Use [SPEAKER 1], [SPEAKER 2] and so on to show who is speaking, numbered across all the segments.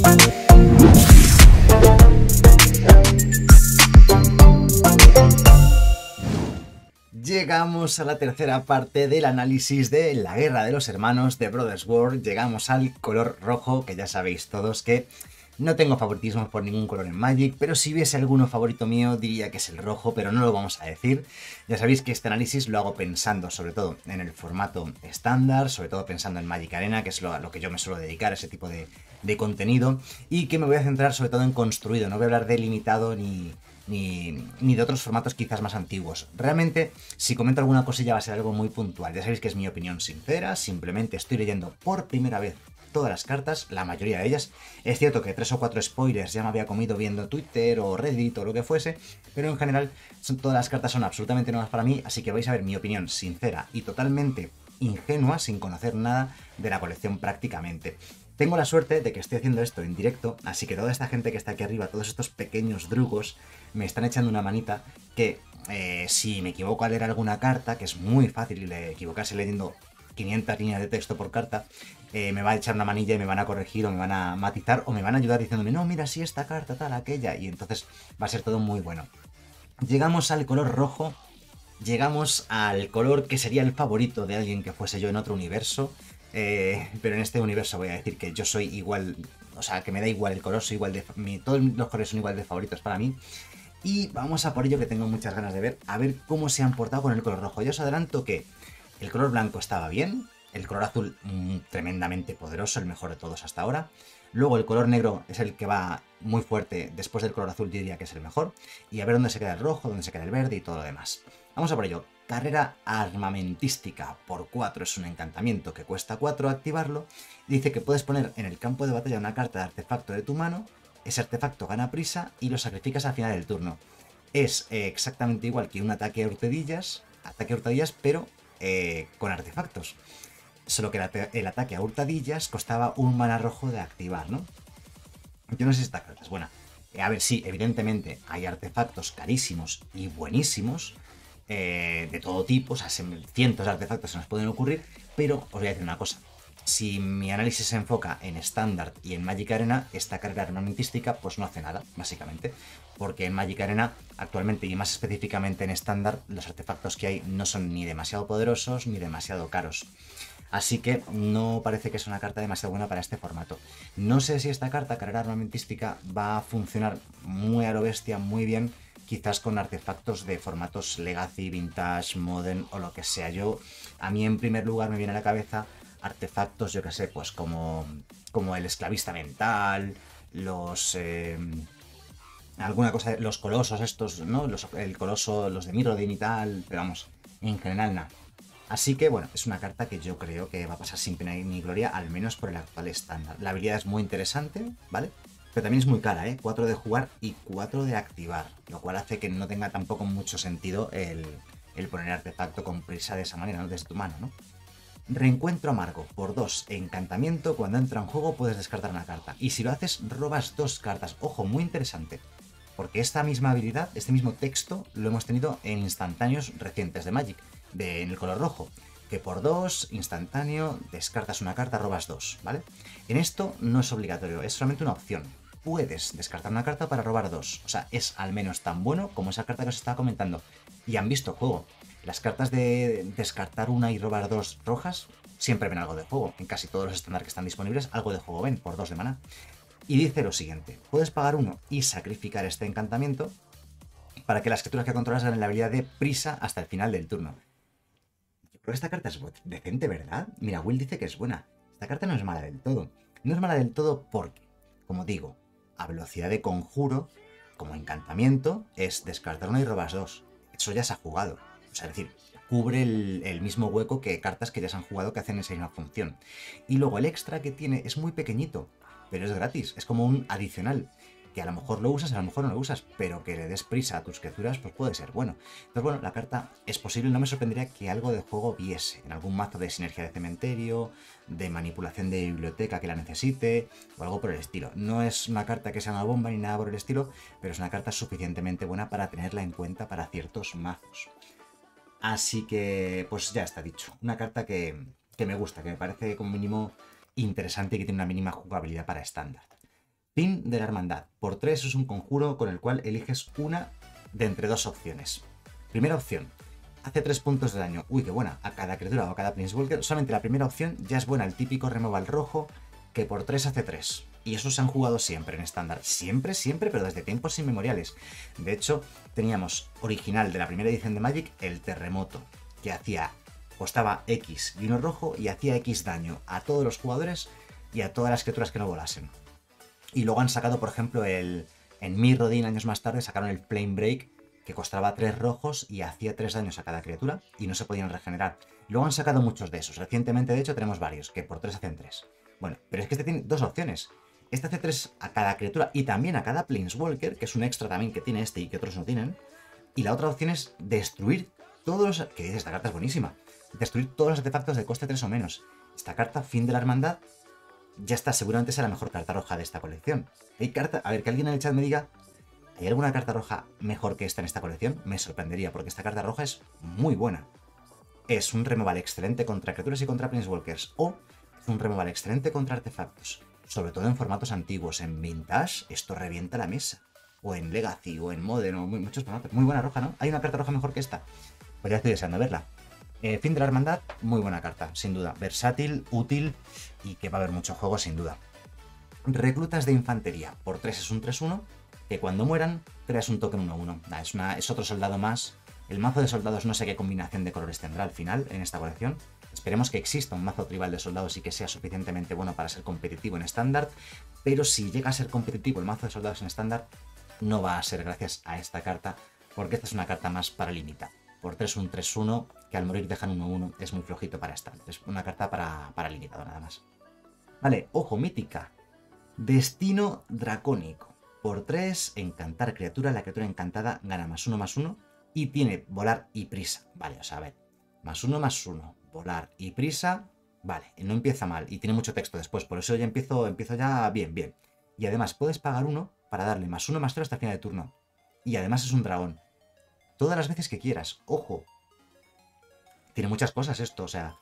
[SPEAKER 1] Llegamos a la tercera parte del análisis de La Guerra de los Hermanos de Brothers War. Llegamos al color rojo, que ya sabéis todos que no tengo favoritismo por ningún color en Magic, pero si hubiese alguno favorito mío diría que es el rojo, pero no lo vamos a decir. Ya sabéis que este análisis lo hago pensando sobre todo en el formato estándar, sobre todo pensando en Magic Arena, que es a lo que yo me suelo dedicar, ese tipo de contenido, y que me voy a centrar sobre todo en construido. No voy a hablar de limitado ni de otros formatos quizás más antiguos. Realmente, si comento alguna cosilla va a ser algo muy puntual. Ya sabéis que es mi opinión sincera, simplemente estoy leyendo por primera vez todas las cartas, la mayoría de ellas. Es cierto que 3 o 4 spoilers ya me había comido viendo Twitter o Reddit o lo que fuese, pero en general todas las cartas son absolutamente nuevas para mí, así que vais a ver mi opinión sincera y totalmente ingenua, sin conocer nada de la colección prácticamente. Tengo la suerte de que estoy haciendo esto en directo, así que toda esta gente que está aquí arriba, todos estos pequeños drugos, me están echando una manita que si me equivoco al leer alguna carta, que es muy fácil equivocarse leyendo 500 líneas de texto por carta, me va a echar una manilla y me van a corregir o me van a matizar o me van a ayudar diciéndome, no, mira, sí, esta carta, tal, aquella, y entonces va a ser todo muy bueno. Llegamos al color rojo, llegamos al color que sería el favorito de alguien que fuese yo en otro universo, pero en este universo voy a decir que yo soy igual, o sea, que me da igual el color, soy igual de... todos los colores son igual de favoritos para mí. Y vamos a por ello, que tengo muchas ganas de ver, a ver cómo se han portado con el color rojo. Yo os adelanto que el color blanco estaba bien, el color azul tremendamente poderoso, el mejor de todos hasta ahora. Luego el color negro es el que va muy fuerte, después del color azul yo diría que es el mejor. Y a ver dónde se queda el rojo, dónde se queda el verde y todo lo demás. Vamos a por ello. Carrera armamentística por 4 es un encantamiento que cuesta 4 activarlo. Dice que puedes poner en el campo de batalla una carta de artefacto de tu mano. Ese artefacto gana prisa y lo sacrificas al final del turno. Es exactamente igual que un ataque a hurtadillas, pero con artefactos. Solo que el ataque a hurtadillas costaba un mana rojo de activar, ¿no? Yo no sé si esta carta es buena. A ver, sí, evidentemente hay artefactos carísimos y buenísimos, de todo tipo, o sea, cientos de artefactos se nos pueden ocurrir, pero os voy a decir una cosa. Si mi análisis se enfoca en Standard y en Magic Arena, esta carrera armamentística pues no hace nada, básicamente. Porque en Magic Arena, actualmente y más específicamente en Standard, los artefactos que hay no son ni demasiado poderosos ni demasiado caros. Así que no parece que es una carta demasiado buena para este formato. No sé si esta carta, carrera armamentística, va a funcionar muy a lo bestia, muy bien, quizás con artefactos de formatos Legacy, Vintage, Modern o lo que sea. A mí en primer lugar me viene a la cabeza artefactos, yo que sé, pues como el esclavista mental, alguna cosa, los colosos estos, ¿no? El coloso, los de Mirrodin y tal, pero vamos, en general nada. Así que bueno, es una carta que yo creo que va a pasar sin pena ni gloria, al menos por el actual estándar. La habilidad es muy interesante, ¿vale? Pero también es muy cara, ¿eh? 4 de jugar y 4 de activar, lo cual hace que no tenga tampoco mucho sentido el poner artefacto con prisa de esa manera, ¿no? Desde tu mano, ¿no? Reencuentro amargo, por 2, encantamiento, cuando entra en juego puedes descartar una carta. Y si lo haces, robas 2 cartas. Ojo, muy interesante. Porque esta misma habilidad, este mismo texto, lo hemos tenido en instantáneos recientes de Magic, en el color rojo. Que por 2, instantáneo, descartas una carta, robas 2, ¿vale? En esto no es obligatorio, es solamente una opción. Puedes descartar una carta para robar 2. O sea, es al menos tan bueno como esa carta que os estaba comentando. Y han visto juego. Las cartas de descartar una y robar 2 rojas siempre ven algo de juego. En casi todos los estándares que están disponibles, algo de juego ven por 2 de mana. Y dice lo siguiente: puedes pagar 1 y sacrificar este encantamiento para que las criaturas que controlas ganen la habilidad de prisa hasta el final del turno. Yo creo que esta carta es decente, ¿verdad? Mira, Will dice que es buena. Esta carta no es mala del todo. No es mala del todo porque, como digo, a velocidad de conjuro, como encantamiento, es descartar 1 y robas 2. Eso ya se ha jugado. O sea, es decir, cubre el mismo hueco que cartas que ya se han jugado que hacen esa misma función. Y luego el extra que tiene es muy pequeñito, pero es gratis, es como un adicional, que a lo mejor lo usas, a lo mejor no lo usas, pero que le des prisa a tus criaturas, pues puede ser bueno. Entonces, bueno, la carta es posible, no me sorprendería que algo de juego viese, en algún mazo de sinergia de cementerio, de manipulación de biblioteca que la necesite, o algo por el estilo. No es una carta que sea una bomba ni nada por el estilo, pero es una carta suficientemente buena para tenerla en cuenta para ciertos mazos. Así que, pues ya está dicho. Una carta que me gusta, que me parece como mínimo interesante y que tiene una mínima jugabilidad para estándar. Fin de la Hermandad. Por 3 es un conjuro con el cual eliges una de entre dos opciones. Primera opción, hace 3 puntos de daño. Uy, qué buena. A cada criatura o a cada Planeswalker. Solamente la primera opción ya es buena. El típico removal rojo que por 3 hace 3. Y eso se han jugado siempre en estándar. Siempre, siempre, pero desde tiempos inmemoriales. De hecho, teníamos original de la primera edición de Magic, el Terremoto, que costaba X y uno rojo y hacía X daño a todos los jugadores y a todas las criaturas que no volasen. Y luego han sacado, por ejemplo, en Mirrodin años más tarde sacaron el Flame Break, que costaba 3 rojos y hacía 3 daños a cada criatura y no se podían regenerar. Luego han sacado muchos de esos. Recientemente, de hecho, tenemos varios, que por 3 hacen 3. Bueno, pero es que este tiene dos opciones. Este hace 3 a cada criatura y también a cada Planeswalker, que es un extra también que tiene este y que otros no tienen. Y la otra opción es destruir todos los... que esta carta es buenísima. Destruir todos los artefactos de coste 3 o menos. Esta carta, Fin de la Hermandad, ya está, seguramente será la mejor carta roja de esta colección. Hay carta... A ver, que alguien en el chat me diga, ¿hay alguna carta roja mejor que esta en esta colección? Me sorprendería, porque esta carta roja es muy buena. Es un removal excelente contra criaturas y contra Planeswalkers. O es un removal excelente contra artefactos. Sobre todo en formatos antiguos. En Vintage, esto revienta la mesa. O en Legacy, o en Modern, o muchos formatos. Muy buena roja, ¿no? ¿Hay una carta roja mejor que esta? Pues ya estoy deseando verla. Fin de la Hermandad, muy buena carta, sin duda. Versátil, útil y que va a haber mucho juego, sin duda. Reclutas de infantería. Por 3 es un 3-1, que cuando mueran creas un token 1-1. Es otro soldado más. El mazo de soldados no sé qué combinación de colores tendrá al final en esta colección. Esperemos que exista un mazo tribal de soldados y que sea suficientemente bueno para ser competitivo en estándar. Pero si llega a ser competitivo el mazo de soldados en estándar, no va a ser gracias a esta carta, porque esta es una carta más para limitar. Por 3 un 3-1, que al morir dejan 1-1, es muy flojito para estar. Es una carta para limitado nada más. Vale, ojo, mítica. Destino dracónico. Por 3, encantar criatura. La criatura encantada gana +1/+1 y tiene volar y prisa. Vale, o sea, a ver. +1/+1, volar y prisa. Vale, no empieza mal y tiene mucho texto después, por eso ya empiezo ya bien. Y además puedes pagar 1 para darle +1/+0 hasta el final de turno. Y además es un dragón. Todas las veces que quieras, ojo. Tiene muchas cosas esto, o sea,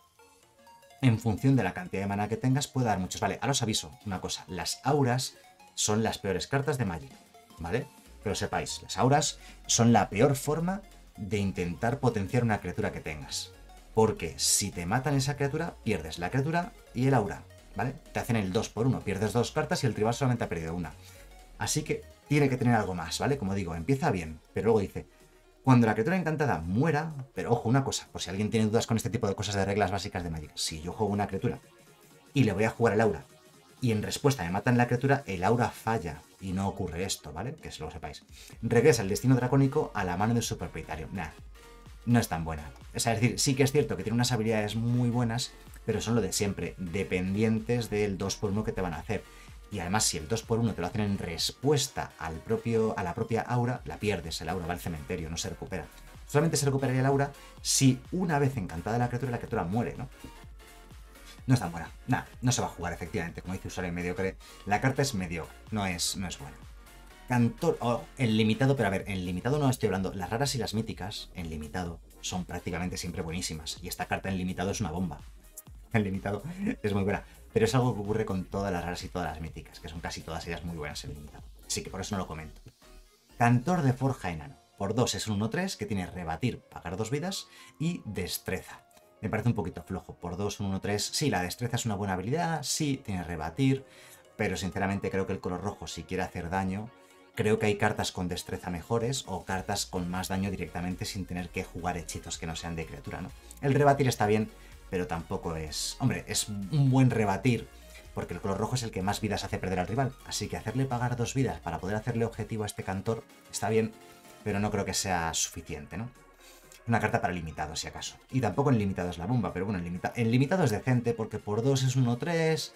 [SPEAKER 1] en función de la cantidad de mana que tengas puede dar muchos. Vale, ahora os aviso una cosa, las auras son las peores cartas de Magic, ¿vale? Que lo sepáis, las auras son la peor forma de intentar potenciar una criatura que tengas. Porque si te matan esa criatura, pierdes la criatura y el aura, ¿vale? Te hacen el 2x1, pierdes 2 cartas y el tribal solamente ha perdido una. Así que tiene que tener algo más, ¿vale? Como digo, empieza bien, pero luego dice... Cuando la criatura encantada muera, pero ojo, una cosa, por si alguien tiene dudas con este tipo de cosas de reglas básicas de Magic, si yo juego una criatura y le voy a jugar el aura y en respuesta me matan la criatura, el aura falla y no ocurre esto, ¿vale? Que lo sepáis. Regresa el destino dracónico a la mano de su propietario. Nah, no es tan buena. O sea, es decir, sí que es cierto que tiene unas habilidades muy buenas, pero son lo de siempre, dependientes del 2x1 que te van a hacer. Y además, si el 2x1 te lo hacen en respuesta a la propia aura, la pierdes, el aura va al cementerio, no se recupera. Solamente se recuperaría el aura si una vez encantada la criatura muere, ¿no? No es tan buena. Nada, no se va a jugar efectivamente, como dice usuario mediocre. La carta es mediocre, no es buena. Cantor, en limitado, pero a ver, en limitado no estoy hablando. Las raras y las míticas, en limitado, son prácticamente siempre buenísimas. Y esta carta en limitado es una bomba. En limitado es muy buena. Pero es algo que ocurre con todas las raras y todas las míticas, que son casi todas ellas muy buenas en limitado. Así que por eso no lo comento. Cantor de Forja Enano. Por 2 es un 1-3 que tiene rebatir, pagar 2 vidas y destreza. Me parece un poquito flojo. Por 2 un 1-3. Sí, la destreza es una buena habilidad, sí, tiene rebatir, pero sinceramente creo que el color rojo, si quiere hacer daño, creo que hay cartas con destreza mejores o cartas con más daño directamente sin tener que jugar hechizos que no sean de criatura, ¿no? El rebatir está bien, pero tampoco es... Hombre, es un buen rebatir, porque el color rojo es el que más vidas hace perder al rival. Así que hacerle pagar 2 vidas para poder hacerle objetivo a este cantor está bien, pero no creo que sea suficiente, ¿no? Una carta para limitado, si acaso. Y tampoco en limitado es la bomba, pero bueno, en limitado es decente, porque por 2 es 1-3,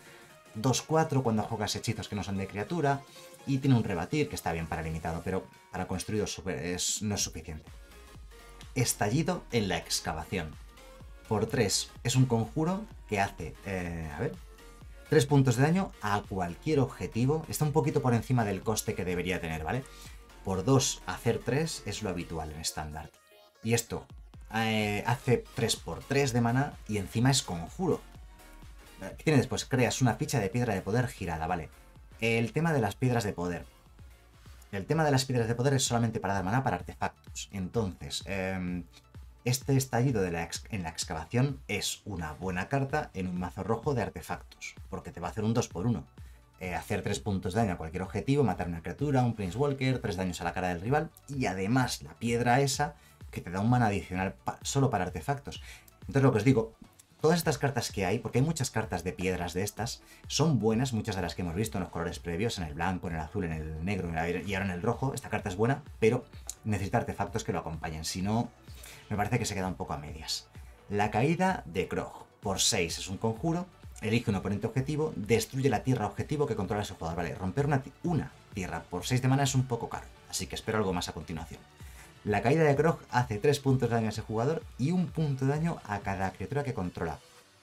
[SPEAKER 1] 2-4 cuando juegas hechizos que no son de criatura, y tiene un rebatir, que está bien para limitado, pero para construido no es suficiente. Estallido en la excavación. Por 3 es un conjuro que hace, 3 puntos de daño a cualquier objetivo. Está un poquito por encima del coste que debería tener, ¿vale? Por 2 hacer 3 es lo habitual en estándar. Y esto hace 3x3 de mana y encima es conjuro. ¿Qué tiene después? Creas una ficha de piedra de poder girada, ¿vale? El tema de las piedras de poder. El tema de las piedras de poder es solamente para dar maná para artefactos. Entonces, este estallido en la excavación es una buena carta en un mazo rojo de artefactos, porque te va a hacer un 2x1. Hacer 3 puntos de daño a cualquier objetivo, matar una criatura, un Planeswalker, 3 daños a la cara del rival, y además la piedra esa que te da un mana adicional solo para artefactos. Entonces lo que os digo, todas estas cartas que hay, porque hay muchas cartas de piedras de estas, son buenas, muchas de las que hemos visto en los colores previos, en el blanco, en el azul, en el negro y ahora en el rojo. Esta carta es buena, pero necesita artefactos que lo acompañen, si no, me parece que se queda un poco a medias. La caída de Krog, por 6 es un conjuro, elige un oponente objetivo, destruye la tierra objetivo que controla ese jugador. Vale, romper una tierra por 6 de mana es un poco caro, así que espero algo más a continuación. La caída de Krog hace 3 puntos de daño a ese jugador y 1 punto de daño a cada criatura que controla.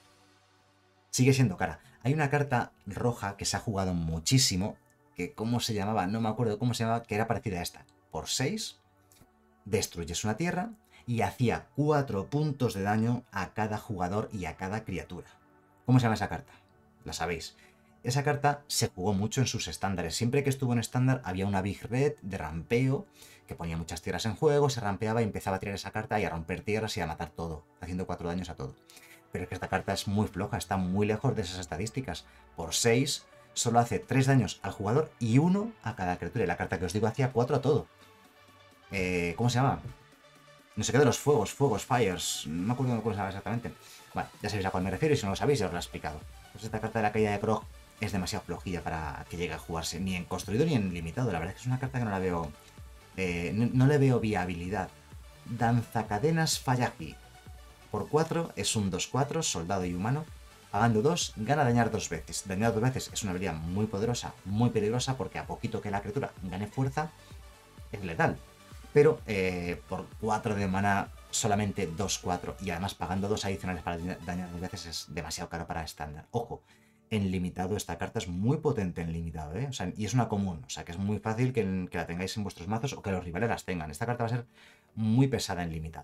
[SPEAKER 1] Sigue siendo cara. Hay una carta roja que se ha jugado muchísimo, que ¿cómo se llamaba? No me acuerdo cómo se llamaba, que era parecida a esta. Por 6, destruyes una tierra y hacía 4 puntos de daño a cada jugador y a cada criatura. ¿Cómo se llama esa carta? La sabéis. Esa carta se jugó mucho en sus estándares. Siempre que estuvo en estándar había una Big Red de rampeo que ponía muchas tierras en juego, se rampeaba y empezaba a tirar esa carta y a romper tierras y a matar todo, haciendo 4 daños a todo. Pero es que esta carta es muy floja, está muy lejos de esas estadísticas. Por 6 solo hace 3 daños al jugador y 1 a cada criatura. Y la carta que os digo hacía 4 a todo. ¿Cómo se llama? No sé qué de los fuegos, fires. No me acuerdo cómo se llama exactamente. Bueno, ya sabéis a cuál me refiero y si no lo sabéis ya os lo he explicado. Pues esta carta de la caída de Krog es demasiado flojilla para que llegue a jugarse ni en construido ni en limitado. La verdad es que es una carta que no la veo... no le veo viabilidad. Danzacadenas Fallaji. Por 4 es un 2-4, soldado y humano. Pagando 2, gana dañar 2 veces. Dañar 2 veces es una habilidad muy poderosa, muy peligrosa, porque a poquito que la criatura gane fuerza, es letal. Pero por 4 de mana, solamente 2-4, y además pagando 2 adicionales para dañar 2 veces es demasiado caro para estándar. Ojo, en limitado esta carta es muy potente en limitado, ¿eh? O sea, y es una común, o sea que es muy fácil que la tengáis en vuestros mazos o que los rivales las tengan. Esta carta va a ser muy pesada en limitado.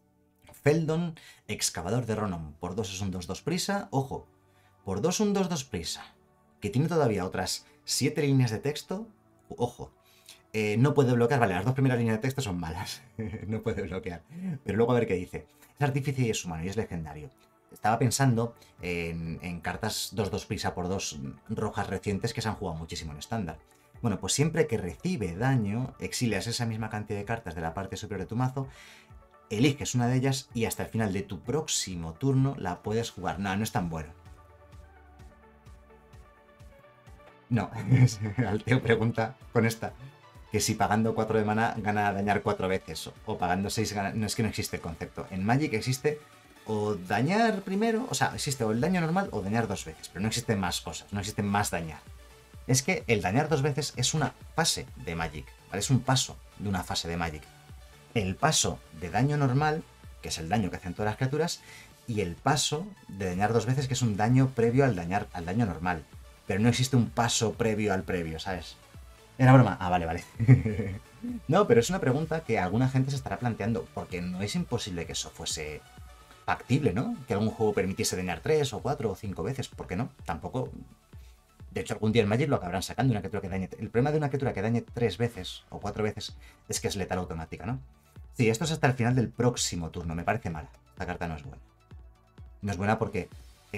[SPEAKER 1] Feldon, excavador de Ronom, por 2 es un 2-2 prisa, ojo, por 2 un 2-2 prisa, que tiene todavía otras 7 líneas de texto, ojo. No puede bloquear, vale, las 2 primeras líneas de texto son malas, no puede bloquear, pero luego a ver qué dice. Es artífice y es humano y es legendario. Estaba pensando en cartas 2-2 prisa por 2 rojas recientes que se han jugado muchísimo en estándar. Bueno, pues siempre que recibe daño, exilias esa misma cantidad de cartas de la parte superior de tu mazo, eliges una de ellas y hasta el final de tu próximo turno la puedes jugar. No, no es tan bueno. No, Alteo pregunta con esta que si pagando 4 de mana gana dañar 4 veces o pagando 6 gana... No, es que no existe el concepto. En Magic existe o dañar primero, o sea, existe o el daño normal o dañar 2 veces, pero no existen más cosas, no existe más dañar. Es que el dañar 2 veces es una fase de Magic, ¿vale? Es un paso de una fase de Magic. El paso de daño normal, que es el daño que hacen todas las criaturas, y el paso de dañar 2 veces, que es un daño previo al daño normal. Pero no existe un paso previo al previo, ¿sabes? Era broma. Ah, vale, vale. No, pero es una pregunta que alguna gente se estará planteando, porque no es imposible que eso fuese factible, ¿no? Que algún juego permitiese dañar 3 o 4 o 5 veces, ¿por qué no? Tampoco... De hecho, algún día en Magic lo acabarán sacando, una criatura que dañe... El problema de una criatura que dañe 3 veces o 4 veces es que es letal automática, ¿no? Sí, esto es hasta el final del próximo turno, me parece mala. Esta carta no es buena. No es buena porque...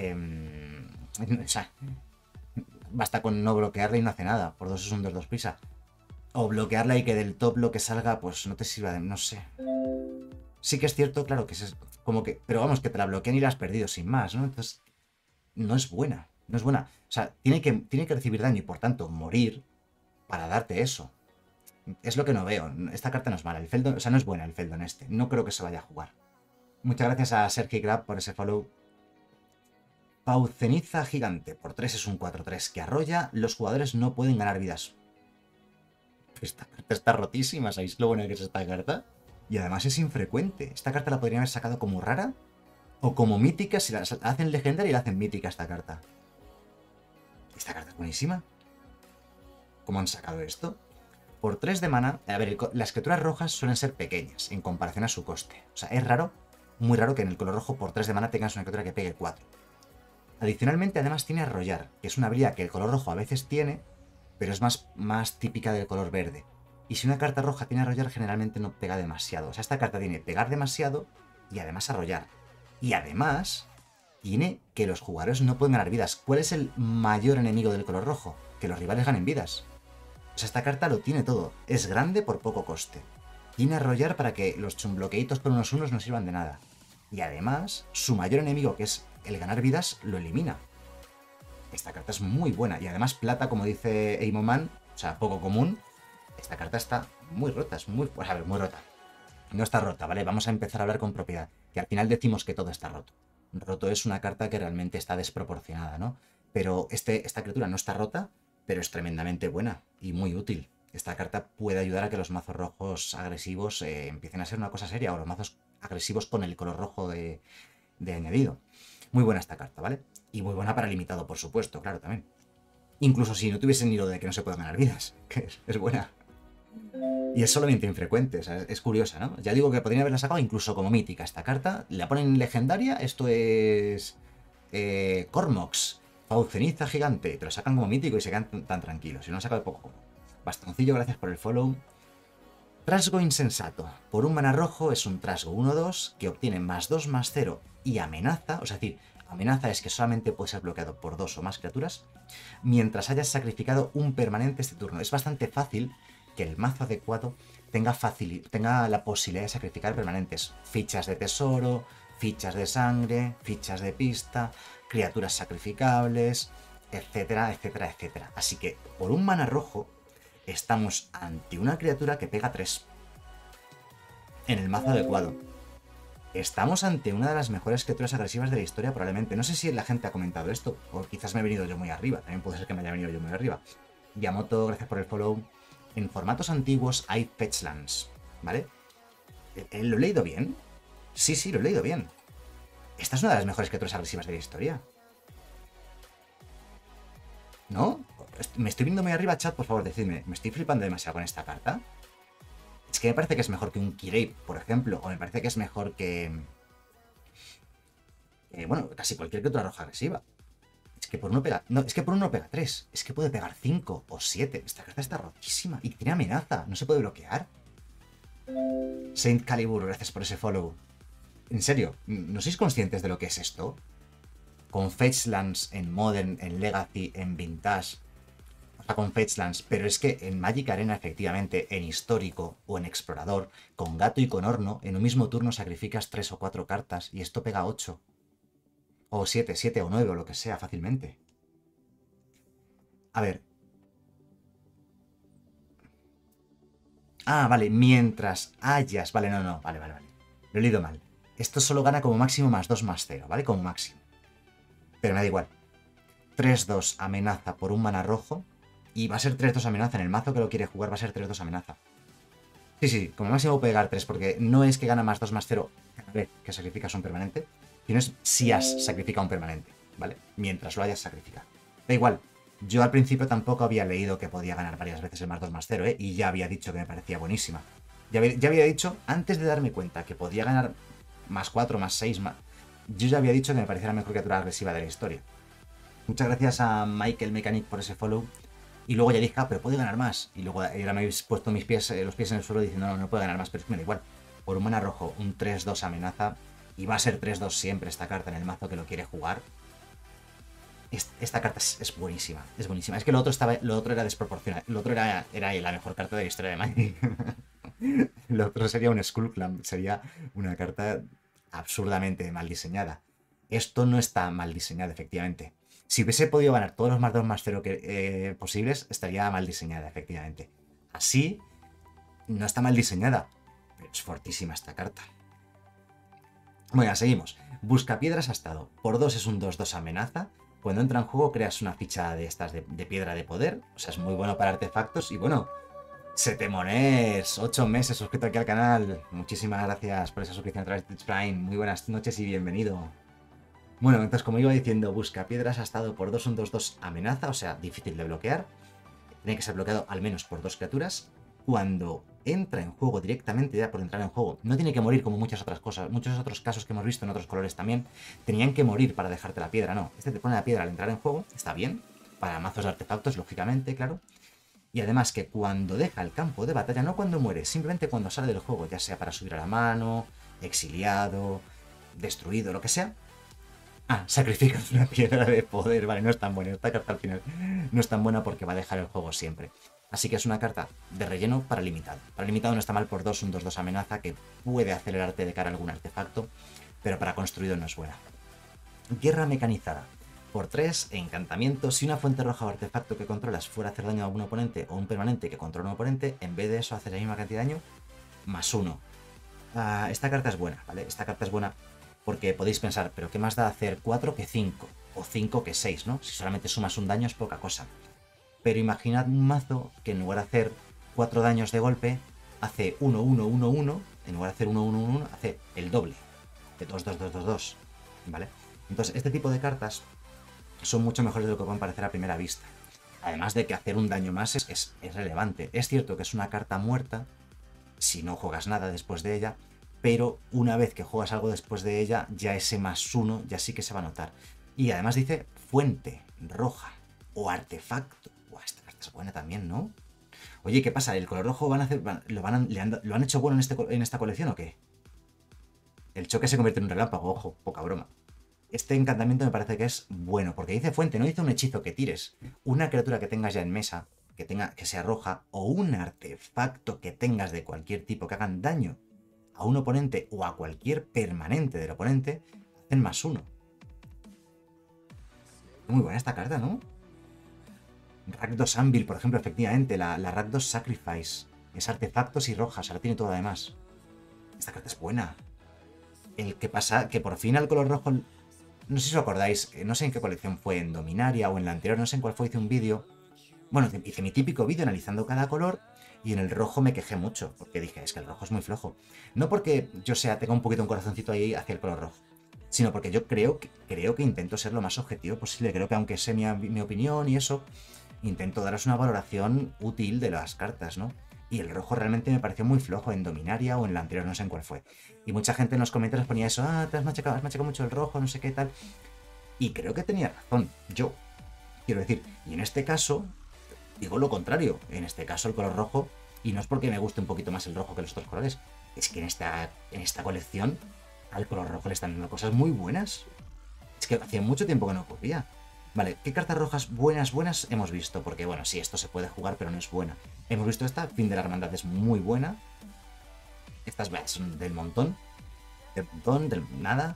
[SPEAKER 1] o sea, basta con no bloquearla y no hace nada. Por 2 es un 2-2 prisa. O bloquearla y que del top lo que salga, pues no te sirva de... no sé. Sí que es cierto, claro, que es como que... Pero vamos, que te la bloquean y la has perdido sin más, ¿no? Entonces, no es buena. No es buena. O sea, tiene que recibir daño y por tanto morir para darte eso. Es lo que no veo. Esta carta no es mala. El Feldon, o sea, no es buena el Feldon este. No creo que se vaya a jugar. Muchas gracias a Sergi Grab por ese follow. Pauceniza gigante. Por 3 es un 4-3 que arrolla. Los jugadores no pueden ganar vidas. Esta carta está rotísima. ¿Sabéis lo buena que es esta carta? Y además es infrecuente. Esta carta la podrían haber sacado como rara o como mítica. Si la hacen legendaria y la hacen mítica esta carta. Esta carta es buenísima. ¿Cómo han sacado esto? Por 3 de mana, a ver, las criaturas rojas suelen ser pequeñas en comparación a su coste. O sea, es raro, muy raro que en el color rojo por 3 de mana tengas una criatura que pegue 4. Adicionalmente, además tiene arrollar, que es una habilidad que el color rojo a veces tiene, pero es más típica del color verde. Y si una carta roja tiene arrollar, generalmente no pega demasiado. O sea, esta carta tiene pegar demasiado y además arrollar. Y además tiene que los jugadores no pueden ganar vidas. ¿Cuál es el mayor enemigo del color rojo? Que los rivales ganen vidas. O sea, esta carta lo tiene todo. Es grande por poco coste. Tiene arrollar para que los bloqueitos por unos no sirvan de nada. Y además, su mayor enemigo, que es el ganar vidas, lo elimina. Esta carta es muy buena. Y además plata, como dice Eimoman, o sea, poco común. Esta carta está muy rota, es muy... Pues a ver, muy rota. No está rota, ¿vale? Vamos a empezar a hablar con propiedad. Que al final decimos que todo está roto. Roto es una carta que realmente está desproporcionada, ¿no? Pero esta criatura no está rota, pero es tremendamente buena y muy útil. Esta carta puede ayudar a que los mazos rojos agresivos empiecen a ser una cosa seria, o los mazos agresivos con el color rojo de añadido. Muy buena esta carta, ¿vale? Y muy buena para limitado, por supuesto, claro, también. Incluso si no tuviese ni lo de que no se pueden ganar vidas, que es buena. Y es solamente infrecuente, o sea, es curiosa, ¿no? Ya digo que podrían haberla sacado incluso como mítica esta carta. La ponen legendaria, esto es... Cormox, Fauceniza gigante. Te lo sacan como mítico y se quedan tan tranquilos. Si no lo han sacado de poco como. Bastoncillo, gracias por el follow. Trasgo insensato. Por un mana rojo es un trasgo 1-2 que obtiene +2/+0 y amenaza. O sea, es decir, amenaza es que solamente puede ser bloqueado por 2 o más criaturas mientras hayas sacrificado un permanente este turno. Es bastante fácil que el mazo adecuado tenga la posibilidad de sacrificar permanentes. Fichas de tesoro, fichas de sangre, fichas de pista, criaturas sacrificables, etcétera, etcétera, etcétera. Así que por un mana rojo estamos ante una criatura que pega 3 en el mazo adecuado. Estamos ante una de las mejores criaturas agresivas de la historia probablemente. No sé si la gente ha comentado esto, o quizás me he venido yo muy arriba. También puede ser que me haya venido yo muy arriba. Yamoto, gracias por el follow. En formatos antiguos hay Fetchlands, ¿vale? ¿Lo he leído bien? Sí, lo he leído bien. Esta es una de las mejores criaturas agresivas de la historia. ¿No? ¿Me estoy viendo muy arriba, chat? Por favor, decidme. ¿Me estoy flipando demasiado con esta carta? Es que me parece que es mejor que un Kirei, por ejemplo. O me parece que es mejor que... bueno, casi cualquier criatura roja agresiva. Es que por uno pega... No, es que por uno pega 3. Es que puede pegar 5 o 7. Esta carta está rotísima. Y tiene amenaza. No se puede bloquear. Saint Calibur, gracias por ese follow. En serio, ¿no sois conscientes de lo que es esto? Con Fetchlands en Modern, en Legacy, en Vintage... O sea, con Fetchlands, pero es que en Magic Arena, efectivamente, en Histórico o en Explorador, con Gato y con Horno, en un mismo turno sacrificas 3 o 4 cartas y esto pega 8. O 7 o 9 o lo que sea, fácilmente. A ver. Ah, vale, mientras hayas... Vale, no, vale. Lo he leído mal. Esto solo gana como máximo +2/+0, ¿vale? Como máximo. Pero me da igual. 3-2 amenaza por un mana rojo. Y va a ser 3-2 amenaza. En el mazo que lo quiere jugar va a ser 3-2 amenaza. Sí, como máximo puede pegar 3, porque no es que gana +2/+0 cada vez que sacrificas un permanente, sino es si has sacrificado un permanente, ¿vale? Mientras lo hayas sacrificado. Da igual, yo al principio tampoco había leído que podía ganar varias veces el +2/+0, ¿eh? Y ya había dicho que me parecía buenísima. Ya había dicho, antes de darme cuenta que podía ganar +4, +6, yo ya había dicho que me parecía la mejor criatura agresiva de la historia. Muchas gracias a Michael Mechanic por ese follow. Y luego ya dije, pero puede ganar más. Y luego ahora me habéis puesto los pies en el suelo diciendo, no puede ganar más, pero es que me da igual. Por un mana rojo, un 3-2 amenaza. Y va a ser 3-2 siempre esta carta en el mazo que lo quiere jugar. Esta carta es buenísima. Es buenísima. Es que lo otro era desproporcionado. Lo otro era la mejor carta de la historia de Magic. Lo otro sería un Skullclamp. Sería una carta absurdamente mal diseñada. Esto no está mal diseñado, efectivamente. Si hubiese podido ganar todos los +2/+0 posibles, estaría mal diseñada, efectivamente. Así, no está mal diseñada, pero es fortísima esta carta. Bueno, seguimos. Buscapiedras ha estado. Por 2 es un 2-2 amenaza. Cuando entra en juego creas una ficha de estas de piedra de poder. O sea, es muy bueno para artefactos. Y bueno, Setemones, 8 meses suscrito aquí al canal. Muchísimas gracias por esa suscripción a través de Twitch Prime. Muy buenas noches y bienvenido. Bueno, entonces como iba diciendo, Buscapiedras ha estado por 2 un 2-2 amenaza, o sea, difícil de bloquear. Tiene que ser bloqueado al menos por 2 criaturas. Cuando entra en juego directamente, ya por entrar en juego, no tiene que morir como muchas otras cosas. Muchos otros casos que hemos visto en otros colores también, tenían que morir para dejarte la piedra, no. Este te pone la piedra al entrar en juego, está bien, para mazos de artefactos, lógicamente, claro. Y además que cuando deja el campo de batalla, no cuando muere, simplemente cuando sale del juego, ya sea para subir a la mano, exiliado, destruido, lo que sea. Ah, sacrificas una piedra de poder. Vale, no es tan buena. Esta carta al final no es tan buena porque va a dejar el juego siempre. Así que es una carta de relleno para limitado. Para limitado no está mal por 2, un 2-2 amenaza que puede acelerarte de cara a algún artefacto, pero para construido no es buena. Guerra mecanizada. Por 3, encantamiento. Si una fuente roja o artefacto que controlas fuera a hacer daño a un oponente o un permanente que controla a un oponente, en vez de eso hace la misma cantidad de daño, +1. Esta carta es buena, ¿vale? Esta carta es buena porque podéis pensar, pero ¿qué más da hacer 4 que 5? O 5 que 6, ¿no? Si solamente sumas un daño es poca cosa. Pero imaginad un mazo que en lugar de hacer 4 daños de golpe, hace 1-1-1-1, en lugar de hacer 1-1-1-1, hace el doble, de 2-2-2-2-2, ¿vale? Entonces, este tipo de cartas son mucho mejores de lo que pueden parecer a primera vista. Además de que hacer un daño más es relevante. Es cierto que es una carta muerta, si no juegas nada después de ella, pero una vez que juegas algo después de ella, ya ese +1 ya sí que se va a notar. Y además dice fuente roja o artefacto. Buah, esta carta es buena también, ¿no? Oye, ¿qué pasa? ¿El color rojo lo han hecho bueno en esta colección o qué? El choque se convierte en un relámpago, ojo, poca broma. Este encantamiento me parece que es bueno, porque dice fuente, no dice un hechizo que tires. Una criatura que tengas ya en mesa, que sea roja, o un artefacto que tengas de cualquier tipo que hagan daño a un oponente o a cualquier permanente del oponente, hacen +1. Muy buena esta carta, ¿no? Rakdos Anvil, por ejemplo, efectivamente, la Rakdos Sacrifice. Es artefactos y rojas, ahora tiene todo además. Esta carta es buena. El que pasa, que por fin al color rojo, no sé si os acordáis, no sé en qué colección fue, en Dominaria o en la anterior, no sé en cuál fue, hice un vídeo. Bueno, hice mi típico vídeo analizando cada color y en el rojo me quejé mucho, porque dije, es que el rojo es muy flojo. No porque yo tenga un poquito un corazoncito ahí hacia el color rojo, sino porque yo creo que intento ser lo más objetivo posible. Creo que aunque sé mi opinión y eso, intento daros una valoración útil de las cartas, ¿no? Y el rojo realmente me pareció muy flojo en Dominaria o en la anterior, no sé en cuál fue. Y mucha gente en los comentarios ponía eso, te has machacado mucho el rojo, no sé qué tal. Y creo que tenía razón, yo. Quiero decir, y en este caso, digo lo contrario. En este caso el color rojo, y no es porque me guste un poquito más el rojo que los otros colores, es que en esta colección al color rojo le están dando cosas muy buenas. Es que hacía mucho tiempo que no ocurría. Vale, ¿qué cartas rojas buenas hemos visto? Porque bueno, sí, esto se puede jugar, pero no es buena. Hemos visto esta, Fin de la Hermandad es muy buena. Estas son del montón. Del nada.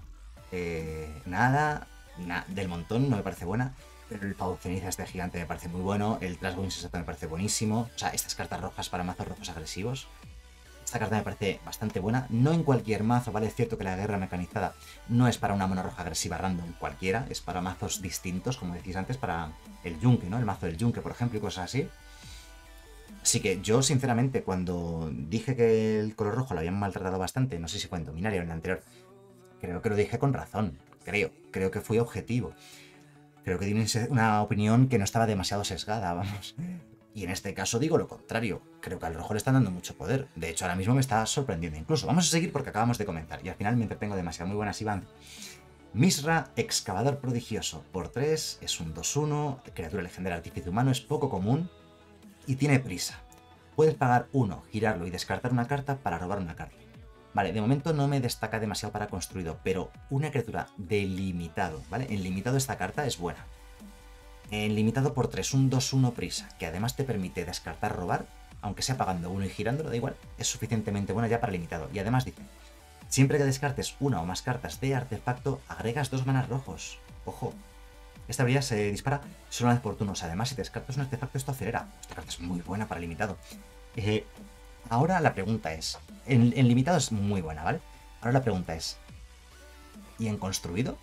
[SPEAKER 1] Del montón no me parece buena. Pero el Pau Ceniza este gigante me parece muy bueno. El Trasgo Insensato me parece buenísimo. O sea, estas cartas rojas para mazos rojos agresivos. Esta carta me parece bastante buena. No en cualquier mazo, ¿vale? Es cierto que la guerra mecanizada no es para una mono roja agresiva random cualquiera. Es para mazos distintos, como decís antes, para el Yunque, ¿no? El mazo del Yunque, por ejemplo, y cosas así. Así que yo, sinceramente, cuando dije que el color rojo lo habían maltratado bastante, no sé si fue en Dominaria o en la anterior, creo que lo dije con razón. Creo que fui objetivo. Creo que di una opinión que no estaba demasiado sesgada, vamos. Y en este caso digo lo contrario. Creo que al rojo le están dando mucho poder. De hecho, ahora mismo me está sorprendiendo incluso. Vamos a seguir porque acabamos de comentar. Y al final me entretengo demasiado. Muy buenas, Iván. Misra, excavador prodigioso. Por 3, es un 2-1. Criatura legendaria artífice humano. Es poco común. Y tiene prisa. Puedes pagar 1, girarlo y descartar una carta para robar una carta. Vale, de momento no me destaca demasiado para construido, pero una criatura de limitado, ¿vale? En limitado esta carta es buena. En limitado por 3, un 2-1 prisa, que además te permite descartar robar, aunque sea pagando 1 y girándolo, da igual, es suficientemente buena ya para limitado. Y además dice, siempre que descartes una o más cartas de artefacto, agregas 2 manas rojos. Ojo, esta habilidad se dispara solo una vez por turnos. Además, si descartas un artefacto, esto acelera. Esta carta es muy buena para limitado. Ahora la pregunta es, en limitado es muy buena, ¿vale? Ahora la pregunta es, ¿y en construido?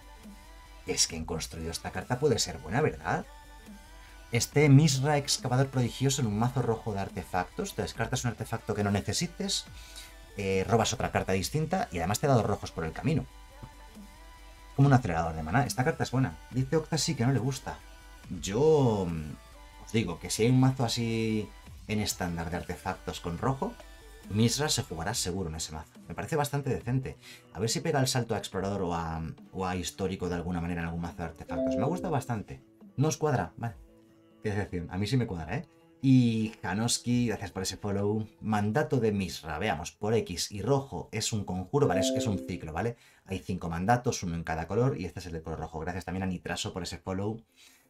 [SPEAKER 1] Es que en construido esta carta puede ser buena, ¿verdad? Este Misra excavador prodigioso en un mazo rojo de artefactos, te descartas un artefacto que no necesites, robas otra carta distinta y además te da 2 rojos por el camino. Como un acelerador de maná. Esta carta es buena. Dice Octasi que no le gusta. Yo os digo que si hay un mazo así en estándar de artefactos con rojo, Misra se jugará seguro en ese mazo. Me parece bastante decente. A ver si pega el salto a explorador o a histórico de alguna manera en algún mazo de artefactos. Me gusta bastante. No os cuadra, vale. Qué decepción. A mí sí me cuadra, ¿eh? Y Janoski, gracias por ese follow. Mandato de Misra, veamos, por X y rojo es un conjuro, ¿vale? Es un ciclo, ¿vale? Hay 5 mandatos, uno en cada color, y este es el de color rojo. Gracias también a Nitraso por ese follow.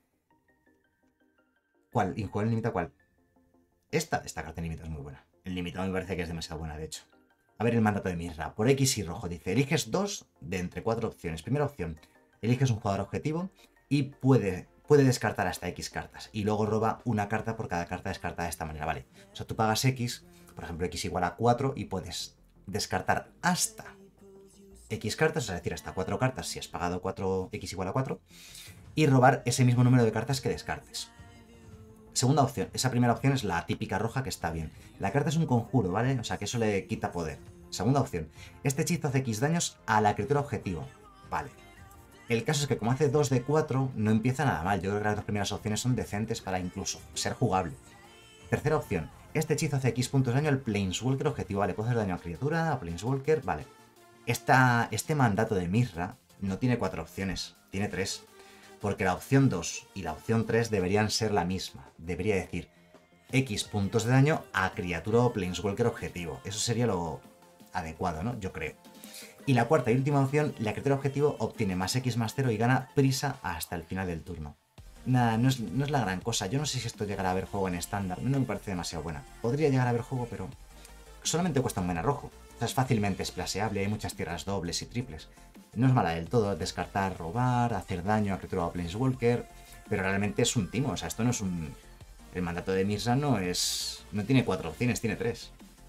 [SPEAKER 1] ¿Cuál? ¿Y cuál limita cuál? Esta carta de limita es muy buena. El limitado me parece que es demasiado buena, de hecho. A ver el mandato de Misra. Por X y rojo dice, eliges 2 de entre 4 opciones. Primera opción, eliges un jugador objetivo y puede descartar hasta X cartas. Y luego roba una carta por cada carta descartada de esta manera, ¿vale? O sea, tú pagas X, por ejemplo, X igual a 4 y puedes descartar hasta X cartas, es decir, hasta 4 cartas si has pagado 4, X igual a 4, y robar ese mismo número de cartas que descartes. Segunda opción, esa primera opción es la típica roja que está bien. La carta es un conjuro, ¿vale? O sea que eso le quita poder. Segunda opción, este hechizo hace X daños a la criatura objetivo. Vale. El caso es que como hace 2 de 4, no empieza nada mal. Yo creo que las dos primeras opciones son decentes para incluso ser jugable. Tercera opción, este hechizo hace X puntos de daño al Planeswalker objetivo. Vale, puede hacer daño a criatura, a Planeswalker, vale. Este mandato de Misra no tiene 4 opciones, tiene 3. Porque la opción 2 y la opción 3 deberían ser la misma. Debería decir X puntos de daño a criatura o Planeswalker objetivo. Eso sería lo adecuado, ¿no? Yo creo. Y la cuarta y última opción, la criatura objetivo obtiene más X más 0 y gana prisa hasta el final del turno. Nada, no es la gran cosa. Yo no sé si esto llegará a haber juego en estándar. No me parece demasiado buena. Podría llegar a haber juego, pero solamente cuesta un mana rojo. O sea, es fácilmente splasheable, hay muchas tierras dobles y triples. No es mala del todo, descartar, robar, hacer daño a criatura o Planeswalker, pero realmente es un timo, o sea, esto no es un... El mandato de Misra no tiene 4 opciones, tiene 3.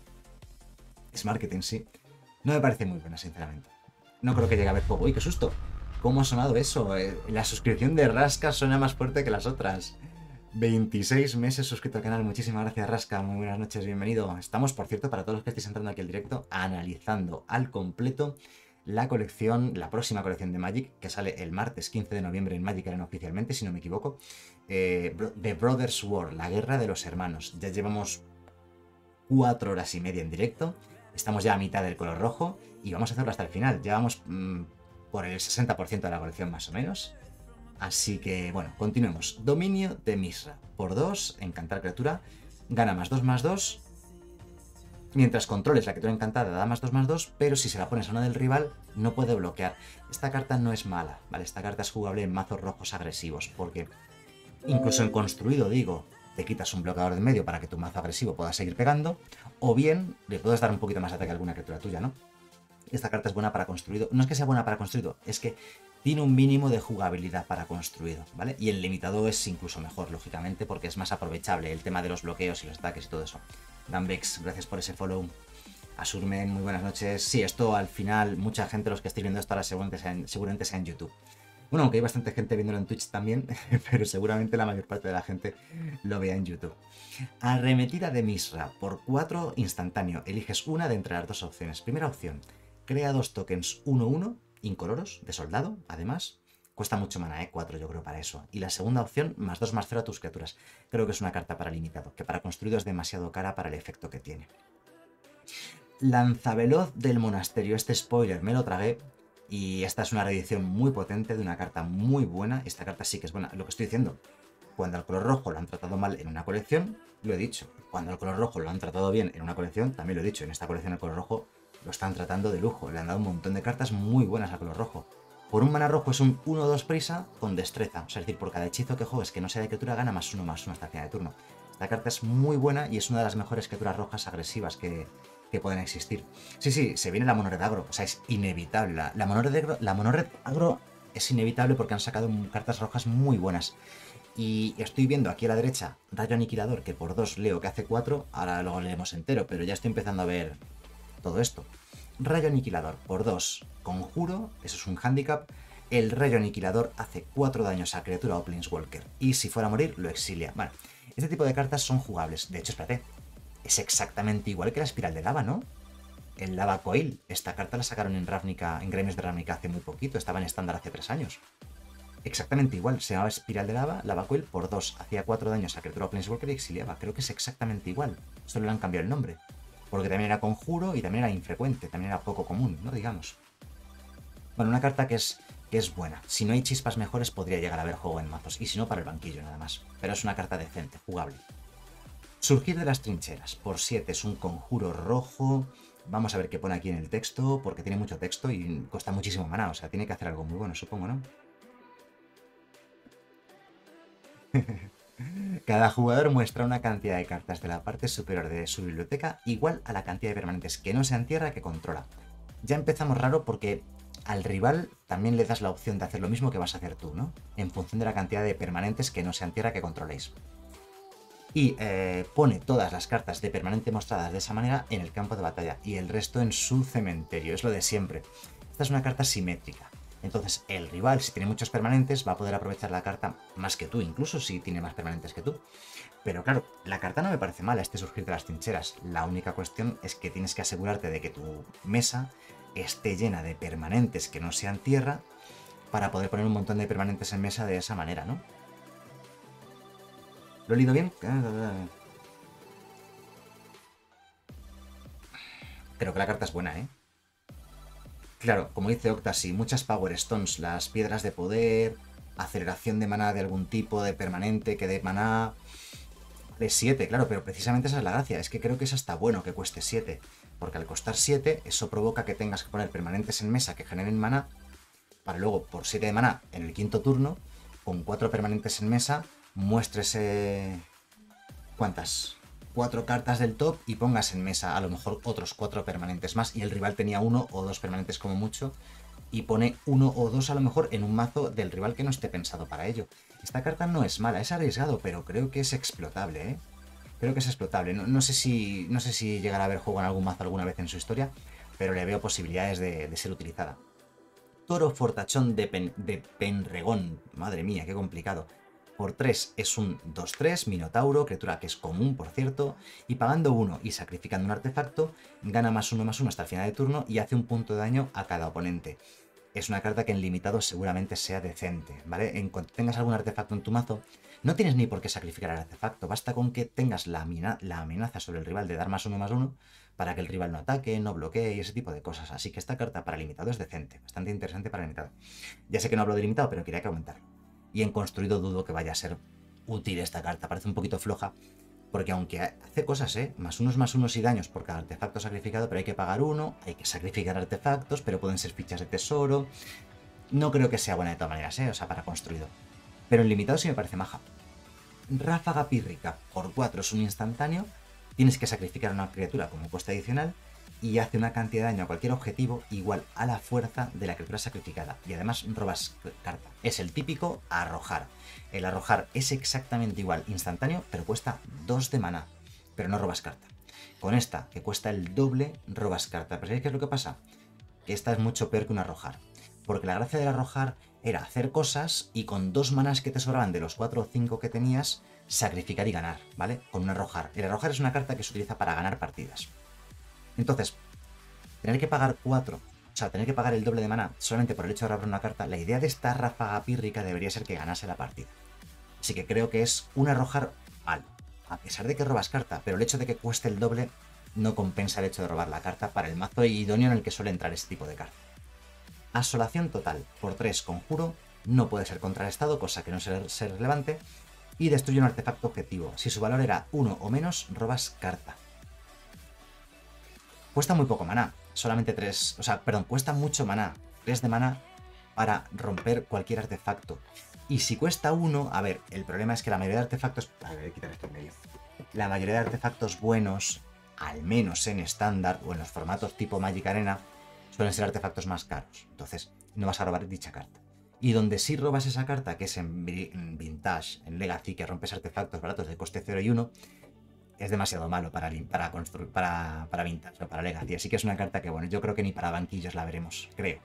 [SPEAKER 1] Es marketing, sí. No me parece muy buena, sinceramente. No creo que llegue a haber juego. ¡Uy, qué susto! ¿Cómo ha sonado eso? La suscripción de Rasca suena más fuerte que las otras. 26 meses suscrito al canal, muchísimas gracias Rasca, muy buenas noches, bienvenido. Estamos, por cierto, para todos los que estéis entrando aquí al directo, analizando al completo la próxima colección de Magic, que sale el martes 15 de noviembre en Magic Arena oficialmente, si no me equivoco, The Brothers War, la guerra de los hermanos. Ya llevamos 4 horas y media en directo, estamos ya a mitad del color rojo y vamos a hacerlo hasta el final. Llevamos por el 60% de la colección más o menos. Así que, bueno, continuemos. Dominio de Misra. Por 2, encantar criatura. Gana +2/+2. Mientras controles la criatura encantada, da +2/+2. Pero si se la pones a una del rival, no puede bloquear. Esta carta no es mala, ¿vale? Esta carta es jugable en mazos rojos agresivos. Porque, incluso en construido, digo, te quitas un bloqueador de medio para que tu mazo agresivo pueda seguir pegando. O bien, le puedes dar un poquito más de ataque a alguna criatura tuya, ¿no? Esta carta es buena para construido. No es que sea buena para construido, es que tiene un mínimo de jugabilidad para construido, ¿vale? Y el limitado es incluso mejor, lógicamente, porque es más aprovechable el tema de los bloqueos y los ataques y todo eso. Danbex, gracias por ese follow. Asurmen, muy buenas noches. Sí, esto al final, mucha gente, los que estéis viendo esto ahora seguramente sea en YouTube. Bueno, aunque hay bastante gente viéndolo en Twitch también, pero seguramente la mayor parte de la gente lo vea en YouTube. Arremetida de Misra, por 4 instantáneo. Eliges una de entre las dos opciones. Primera opción, crea 2 tokens 1/1 incoloros, de soldado, además. Cuesta mucho mana, 4 yo creo para eso. Y la segunda opción, +2/+0 a tus criaturas. Creo que es una carta para limitado, que para construido es demasiado cara para el efecto que tiene. Lanzaveloz del monasterio, este spoiler me lo tragué. Y esta es una reedición muy potente de una carta muy buena. Esta carta sí que es buena. Lo que estoy diciendo, cuando al color rojo lo han tratado mal en una colección, lo he dicho. Cuando al color rojo lo han tratado bien en una colección, también lo he dicho. En esta colección el color rojo lo están tratando de lujo. Le han dado un montón de cartas muy buenas al color rojo. Por un mana rojo es un 1-2 prisa con destreza. O sea, es decir, por cada hechizo que juegues que no sea de criatura gana +1/+1 hasta el final de turno. Esta carta es muy buena y es una de las mejores criaturas rojas agresivas que pueden existir. Sí, se viene la Monored Agro. O sea, es inevitable. La Monored Agro es inevitable porque han sacado cartas rojas muy buenas. Y estoy viendo aquí a la derecha Rayo Aniquilador, que por 2 leo que hace 4. Ahora luego leemos entero, pero ya estoy empezando a ver todo esto. Rayo Aniquilador por 2, conjuro, eso es un handicap. El Rayo Aniquilador hace 4 daños a criatura o Planeswalker. Y si fuera a morir, lo exilia. Bueno, este tipo de cartas son jugables. De hecho, espérate, es exactamente igual que la Espiral de Lava, ¿no? El Lava Coil. Esta carta la sacaron en Ravnica, en Gremios de Ravnica hace muy poquito. Estaba en estándar hace 3 años. Exactamente igual. Se llamaba Espiral de Lava, Lava Coil por 2. Hacía 4 daños a criatura o Planeswalker y exiliaba. Creo que es exactamente igual. Solo le han cambiado el nombre. Porque también era conjuro y también era infrecuente. También era poco común, ¿no? Digamos. Bueno, una carta que es buena. Si no hay chispas mejores podría llegar a haber juego en mazos. Y si no, para el banquillo nada más. Pero es una carta decente, jugable. Surgir de las trincheras. Por 7 es un conjuro rojo. Vamos a ver qué pone aquí en el texto, porque tiene mucho texto y cuesta muchísimo maná. O sea, tiene que hacer algo muy bueno, supongo, ¿no? Cada jugador muestra una cantidad de cartas de la parte superior de su biblioteca igual a la cantidad de permanentes que no sean tierra que controla. Ya empezamos raro porque al rival también le das la opción de hacer lo mismo que vas a hacer tú, ¿no? En función de la cantidad de permanentes que no sean tierra que controléis. Y pone todas las cartas de permanente mostradas de esa manera en el campo de batalla y el resto en su cementerio. Es lo de siempre. Esta es una carta simétrica. Entonces el rival, si tiene muchos permanentes, va a poder aprovechar la carta más que tú, incluso si tiene más permanentes que tú. Pero claro, la carta no me parece mala, este surgir de las trincheras. La única cuestión es que tienes que asegurarte de que tu mesa esté llena de permanentes que no sean tierra para poder poner un montón de permanentes en mesa de esa manera, ¿no? ¿Lo he leído bien? Creo que la carta es buena, ¿eh? Claro, como dice Octa, sí, muchas Power Stones, las piedras de poder, aceleración de maná de algún tipo, de permanente, que de maná de 7, claro, pero precisamente esa es la gracia, es que creo que es hasta bueno que cueste 7, porque al costar 7, eso provoca que tengas que poner permanentes en mesa que generen maná, para luego, por 7 de maná, en el quinto turno, con 4 permanentes en mesa, muestres ¿cuántas? 4 cartas del top y pongas en mesa a lo mejor otros 4 permanentes más y el rival tenía 1 o 2 permanentes como mucho y pone 1 o 2 a lo mejor en un mazo del rival que no esté pensado para ello. Esta carta no es mala, es arriesgado, pero creo que es explotable, ¿eh? Creo que es explotable. No sé si llegará a haber juego en algún mazo alguna vez en su historia, pero le veo posibilidades de ser utilizada. Toro fortachón de Penregón. Madre mía, qué complicado. Por 3 es un 2-3, Minotauro, criatura que es común, por cierto, y pagando 1 y sacrificando un artefacto, gana +1/+1 hasta el final de turno y hace un punto de daño a cada oponente. Es una carta que en limitado seguramente sea decente, ¿vale? En cuanto tengas algún artefacto en tu mazo, no tienes ni por qué sacrificar el artefacto, basta con que tengas la amenaza sobre el rival de dar +1/+1 para que el rival no ataque, no bloquee y ese tipo de cosas. Así que esta carta para limitado es decente, bastante interesante para limitado. Ya sé que no hablo de limitado, pero quería que aumentarlo. Y en construido dudo que vaya a ser útil esta carta, parece un poquito floja, porque aunque hace cosas, +1/+1 y daños por cada artefacto sacrificado, pero hay que pagar 1, hay que sacrificar artefactos, pero pueden ser fichas de tesoro. No creo que sea buena de todas maneras, o sea, para construido. Pero en limitado sí me parece maja. Ráfaga pírrica por 4 es un instantáneo, tienes que sacrificar a una criatura como coste adicional y hace una cantidad de daño a cualquier objetivo igual a la fuerza de la criatura sacrificada. Y además robas carta. Es el típico arrojar. El arrojar es exactamente igual, instantáneo, pero cuesta 2 de maná. Pero no robas carta. Con esta, que cuesta el doble, robas carta. ¿Pero sabéis qué es lo que pasa? Que esta es mucho peor que un arrojar. Porque la gracia del arrojar era hacer cosas y con 2 manás que te sobraban de los 4 o 5 que tenías, sacrificar y ganar, ¿vale? Con un arrojar. El arrojar es una carta que se utiliza para ganar partidas. Entonces, tener que pagar 4, o sea, tener que pagar el doble de maná solamente por el hecho de robar una carta, la idea de esta ráfaga pírrica debería ser que ganase la partida. Así que creo que es un arrojar mal, a pesar de que robas carta, pero el hecho de que cueste el doble no compensa el hecho de robar la carta para el mazo idóneo en el que suele entrar este tipo de carta. Asolación total, por 3 conjuro, no puede ser contrarrestado, cosa que no será relevante, y destruye un artefacto objetivo. Si su valor era 1 o menos, robas carta. Cuesta muy poco maná, solamente 3, o sea, perdón, cuesta mucho maná, 3 de maná para romper cualquier artefacto. Y si cuesta 1, a ver, el problema es que la mayoría de artefactos... A ver, quitar esto en medio. La mayoría de artefactos buenos, al menos en estándar o en los formatos tipo Magic Arena, suelen ser artefactos más caros. Entonces, no vas a robar dicha carta. Y donde sí robas esa carta, que es en Vintage, en Legacy, que rompes artefactos baratos de coste 0 y 1, es demasiado malo para Vintage o para Legacy. Así que es una carta que, bueno, yo creo que ni para banquillos la veremos, creo.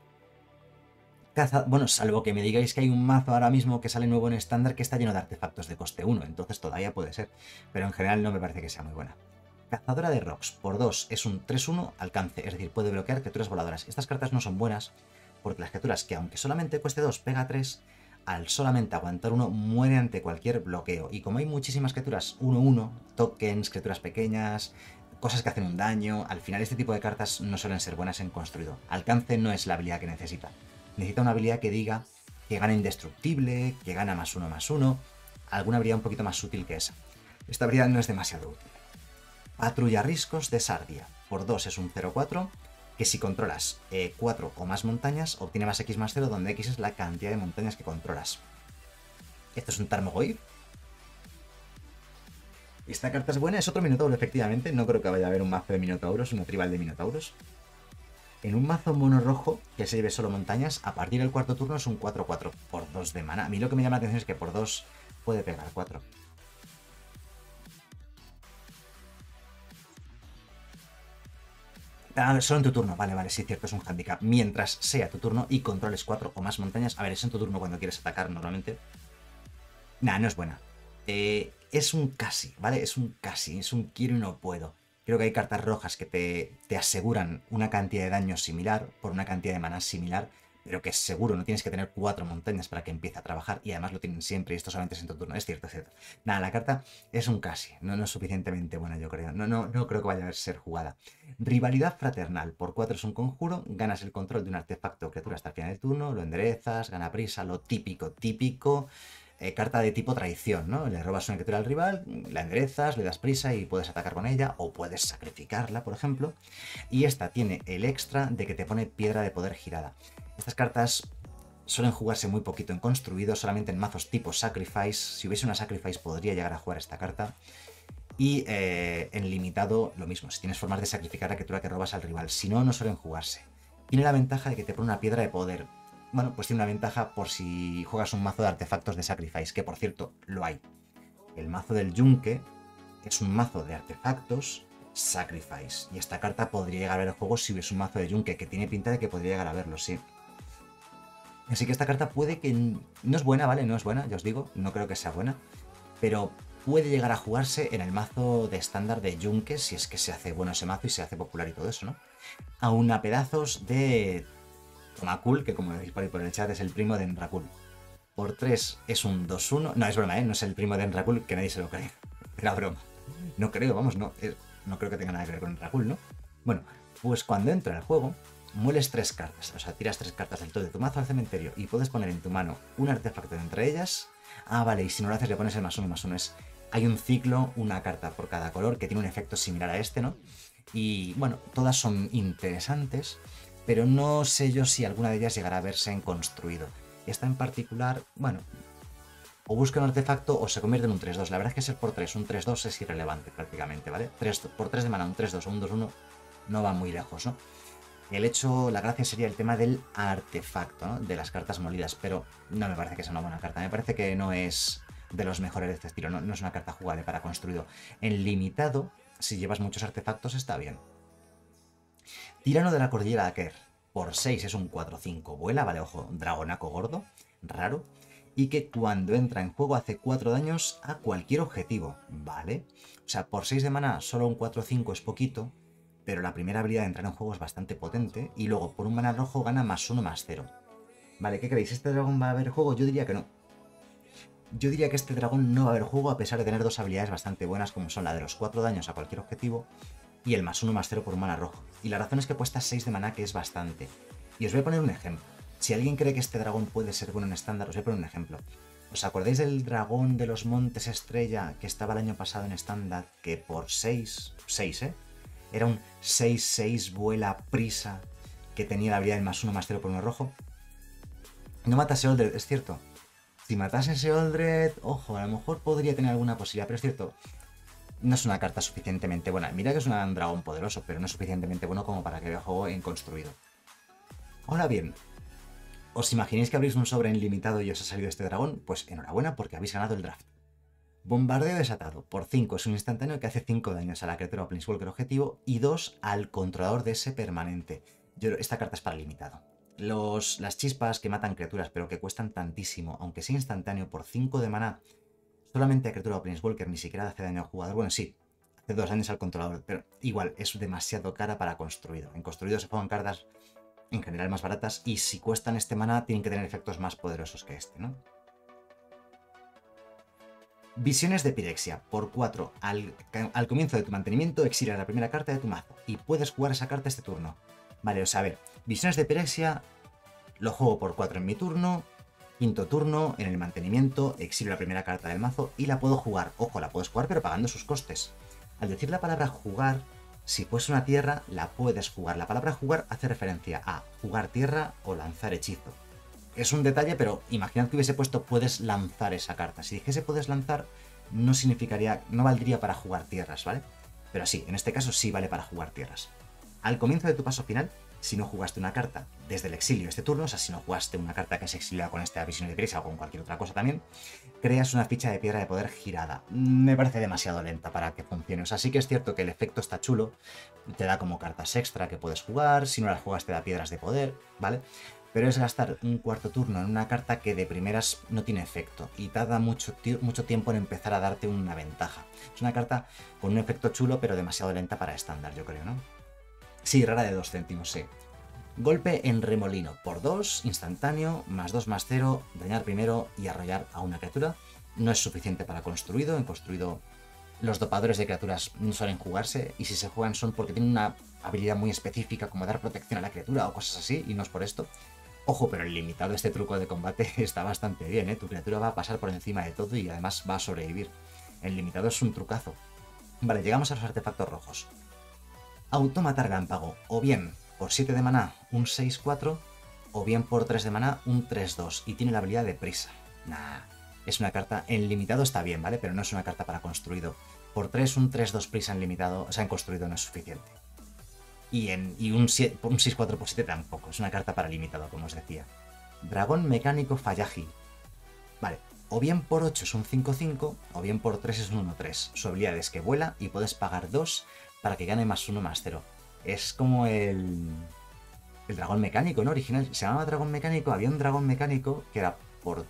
[SPEAKER 1] Bueno, salvo que me digáis que hay un mazo ahora mismo que sale nuevo en estándar que está lleno de artefactos de coste 1, entonces todavía puede ser, pero en general no me parece que sea muy buena. Cazadora de Rocks, por 2 es un 3-1 alcance, es decir, puede bloquear criaturas voladoras. Estas cartas no son buenas porque las criaturas que aunque solamente cueste 2 pega 3, al solamente aguantar 1 muere ante cualquier bloqueo. Y como hay muchísimas criaturas 1-1, tokens, criaturas pequeñas, cosas que hacen un daño, al final este tipo de cartas no suelen ser buenas en construido. Alcance no es la habilidad que necesita. Necesita una habilidad que diga que gana indestructible, que gana +1/+1, alguna habilidad un poquito más útil que esa. Esta habilidad no es demasiado útil. Patrulla Riscos de Sardia. Por 2 es un 0-4, que si controlas 4 o más montañas, obtiene más X más 0, donde X es la cantidad de montañas que controlas. Esto es un Tarmogoyf. Esta carta es buena, es otro Minotauro, efectivamente. No creo que vaya a haber un mazo de Minotauros, una tribal de Minotauros. En un mazo mono rojo que se lleve solo montañas, a partir del cuarto turno es un 4-4 por 2 de mana. A mí lo que me llama la atención es que por 2 puede pegar 4. Ah, solo en tu turno, vale, sí, cierto, es un handicap. Mientras sea tu turno y controles 4 o más montañas. A ver, es en tu turno cuando quieres atacar normalmente. Nah, no es buena. Es un casi, ¿vale? Es un casi, es un quiero y no puedo. Creo que hay cartas rojas que te aseguran una cantidad de daño similar por una cantidad de maná similar, pero que seguro no tienes que tener 4 montañas para que empiece a trabajar y además lo tienen siempre y esto solamente es en tu turno. Es cierto, es cierto. Nada, la carta es un casi, no es suficientemente buena, yo creo. No creo que vaya a ser jugada. Rivalidad Fraternal. Por 4 es un conjuro, ganas el control de un artefacto o criatura hasta el final del turno, lo enderezas, gana prisa, lo típico. Carta de tipo traición, ¿no? Le robas una criatura al rival, la enderezas, le das prisa y puedes atacar con ella o puedes sacrificarla, por ejemplo. Y esta tiene el extra de que te pone piedra de poder girada. Estas cartas suelen jugarse muy poquito en construido, solamente en mazos tipo Sacrifice. Si hubiese una Sacrifice podría llegar a jugar esta carta. Y en limitado lo mismo, si tienes formas de sacrificar a la criatura que robas al rival. Si no, no suelen jugarse. Tiene la ventaja de que te pone una piedra de poder. Bueno, pues tiene una ventaja por si juegas un mazo de artefactos de Sacrifice, que por cierto, lo hay. El mazo del Yunque es un mazo de artefactos Sacrifice. Y esta carta podría llegar a ver el juego si hubiese un mazo de Yunque, que tiene pinta de que podría llegar a verlo, sí. Así que esta carta puede que... No es buena, ¿vale? No es buena, ya os digo, no creo que sea buena. Pero puede llegar a jugarse en el mazo de estándar de Yunque, si es que se hace bueno ese mazo y se hace popular y todo eso, ¿no? Aún a pedazos de Tomakul, que como decís por ahí por el chat es el primo de Enrakul. Por 3 es un 2-1. No, es broma, ¿eh? No es el primo de Enrakul, que nadie se lo cree. Era broma. No creo, vamos, no creo que tenga nada que ver con Enrakul, ¿no? Bueno, pues cuando entra el juego, mueles 3 cartas. O sea, tiras 3 cartas del todo de tu mazo al cementerio y puedes poner en tu mano un artefacto de entre ellas. Ah, vale, y si no lo haces le pones el +1/+1. Hay un ciclo, una carta por cada color que tiene un efecto similar a este, ¿no? Y bueno, todas son interesantes, pero no sé yo si alguna de ellas llegará a verse en construido. Esta en particular, bueno, o busca un artefacto o se convierte en un 3-2. La verdad es que ser por 3, un 3-2 es irrelevante prácticamente, ¿vale? Por 3 de mana, un 3-2 o un 2-1 no va muy lejos, ¿no? La gracia sería el tema del artefacto, ¿no? De las cartas molidas, pero no me parece que sea una buena carta. Me parece que no es de los mejores de este estilo, no es una carta jugable para construido. En limitado, si llevas muchos artefactos, está bien. Tirano de la Cordillera de Aker. Por 6 es un 4-5. Vuela, vale, ojo, dragonaco gordo, raro. Y que cuando entra en juego hace 4 daños a cualquier objetivo, ¿vale? O sea, por 6 de mana solo un 4-5 es poquito, pero la primera habilidad de entrar en juego es bastante potente. Y luego por un mana rojo gana +1/+0. Vale, ¿qué creéis? ¿Este dragón va a haber juego? Yo diría que no. Yo diría que este dragón no va a haber juego a pesar de tener 2 habilidades bastante buenas como son la de los 4 daños a cualquier objetivo y el +1/+0 por un mana rojo. Y la razón es que cuesta 6 de maná, que es bastante. Y os voy a poner un ejemplo. Si alguien cree que este dragón puede ser bueno en estándar, os voy a poner un ejemplo. ¿Os acordáis del dragón de los Montes Estrella que estaba el año pasado en estándar? Que por 6, era un 6-6 vuela prisa que tenía la habilidad del +1/+0 por uno rojo. No matase Oldred, es cierto. Si matase ese Oldred, ojo, a lo mejor podría tener alguna posibilidad, pero es cierto. No es una carta suficientemente buena. Mira que es un dragón poderoso, pero no es suficientemente bueno como para que vea juego en construido. Ahora bien, ¿os imagináis que abrís un sobre ilimitado y os ha salido este dragón? Pues enhorabuena porque habéis ganado el draft. Bombardeo desatado. Por 5 es un instantáneo que hace 5 daños a la criatura o Planeswalker objetivo y 2 al controlador de ese permanente. Esta carta es para limitado. Las chispas que matan criaturas pero que cuestan tantísimo, aunque sea instantáneo, por 5 de maná, solamente a criatura o Planeswalker, ni siquiera hace daño al jugador. Bueno, sí, hace 2 daños al controlador, pero igual es demasiado cara para construido. En construido se juegan cartas en general más baratas y si cuestan este maná tienen que tener efectos más poderosos que este, ¿no? Visiones de Pirexia. Por 4, al comienzo de tu mantenimiento exilia la primera carta de tu mazo y puedes jugar esa carta este turno. Vale, o sea, a ver, Visiones de Pirexia lo juego por 4 en mi turno Quinto turno, en el mantenimiento, exilio la primera carta del mazo y la puedo jugar. Ojo, la puedes jugar pero pagando sus costes. Al decir la palabra jugar, si fuese una tierra, la puedes jugar. La palabra jugar hace referencia a jugar tierra o lanzar hechizo. Es un detalle, pero imaginad que hubiese puesto puedes lanzar esa carta. Si dijese puedes lanzar, no significaría, no valdría para jugar tierras, ¿vale? Pero sí, en este caso sí vale para jugar tierras. Al comienzo de tu paso final, si no jugaste una carta desde el exilio este turno, o sea, si no jugaste una carta que se exiliada con esta visión de prisa o con cualquier otra cosa también, creas una ficha de piedra de poder girada. Me parece demasiado lenta para que funcione. O sea, sí que es cierto que el efecto está chulo, te da como cartas extra que puedes jugar, si no las jugas te da piedras de poder, ¿vale? Pero es gastar un cuarto turno en una carta que de primeras no tiene efecto y tarda mucho tiempo en empezar a darte una ventaja. Es una carta con un efecto chulo pero demasiado lenta para estándar, yo creo, ¿no? Sí, rara de 2 céntimos, sí. Golpe en remolino, por 2, instantáneo, +2/+0, dañar primero y arrollar a una criatura. No es suficiente para construido. En construido los dopadores de criaturas no suelen jugarse y si se juegan son porque tienen una habilidad muy específica como dar protección a la criatura o cosas así y no es por esto. Ojo, pero el limitado este truco de combate está bastante bien, ¿eh? Tu criatura va a pasar por encima de todo y además va a sobrevivir. El limitado es un trucazo. Vale, llegamos a los artefactos rojos. Autómata relámpago, o bien por 7 de maná un 6-4, o bien por 3 de maná un 3-2, y tiene la habilidad de prisa. Nah, es una carta, en limitado está bien, ¿vale? Pero no es una carta para construido. Por 3, un 3-2 prisa en limitado, o sea, en construido no es suficiente. Y un 6-4 por 7 tampoco, es una carta para limitado, como os decía. Dragón mecánico Fayaji. Vale, o bien por 8 es un 5-5, o bien por 3 es un 1-3. Su habilidad es que vuela y puedes pagar 2 para que gane +1/+0. Es como el dragón mecánico, ¿no? Original. Se llamaba dragón mecánico. Había un dragón mecánico que era por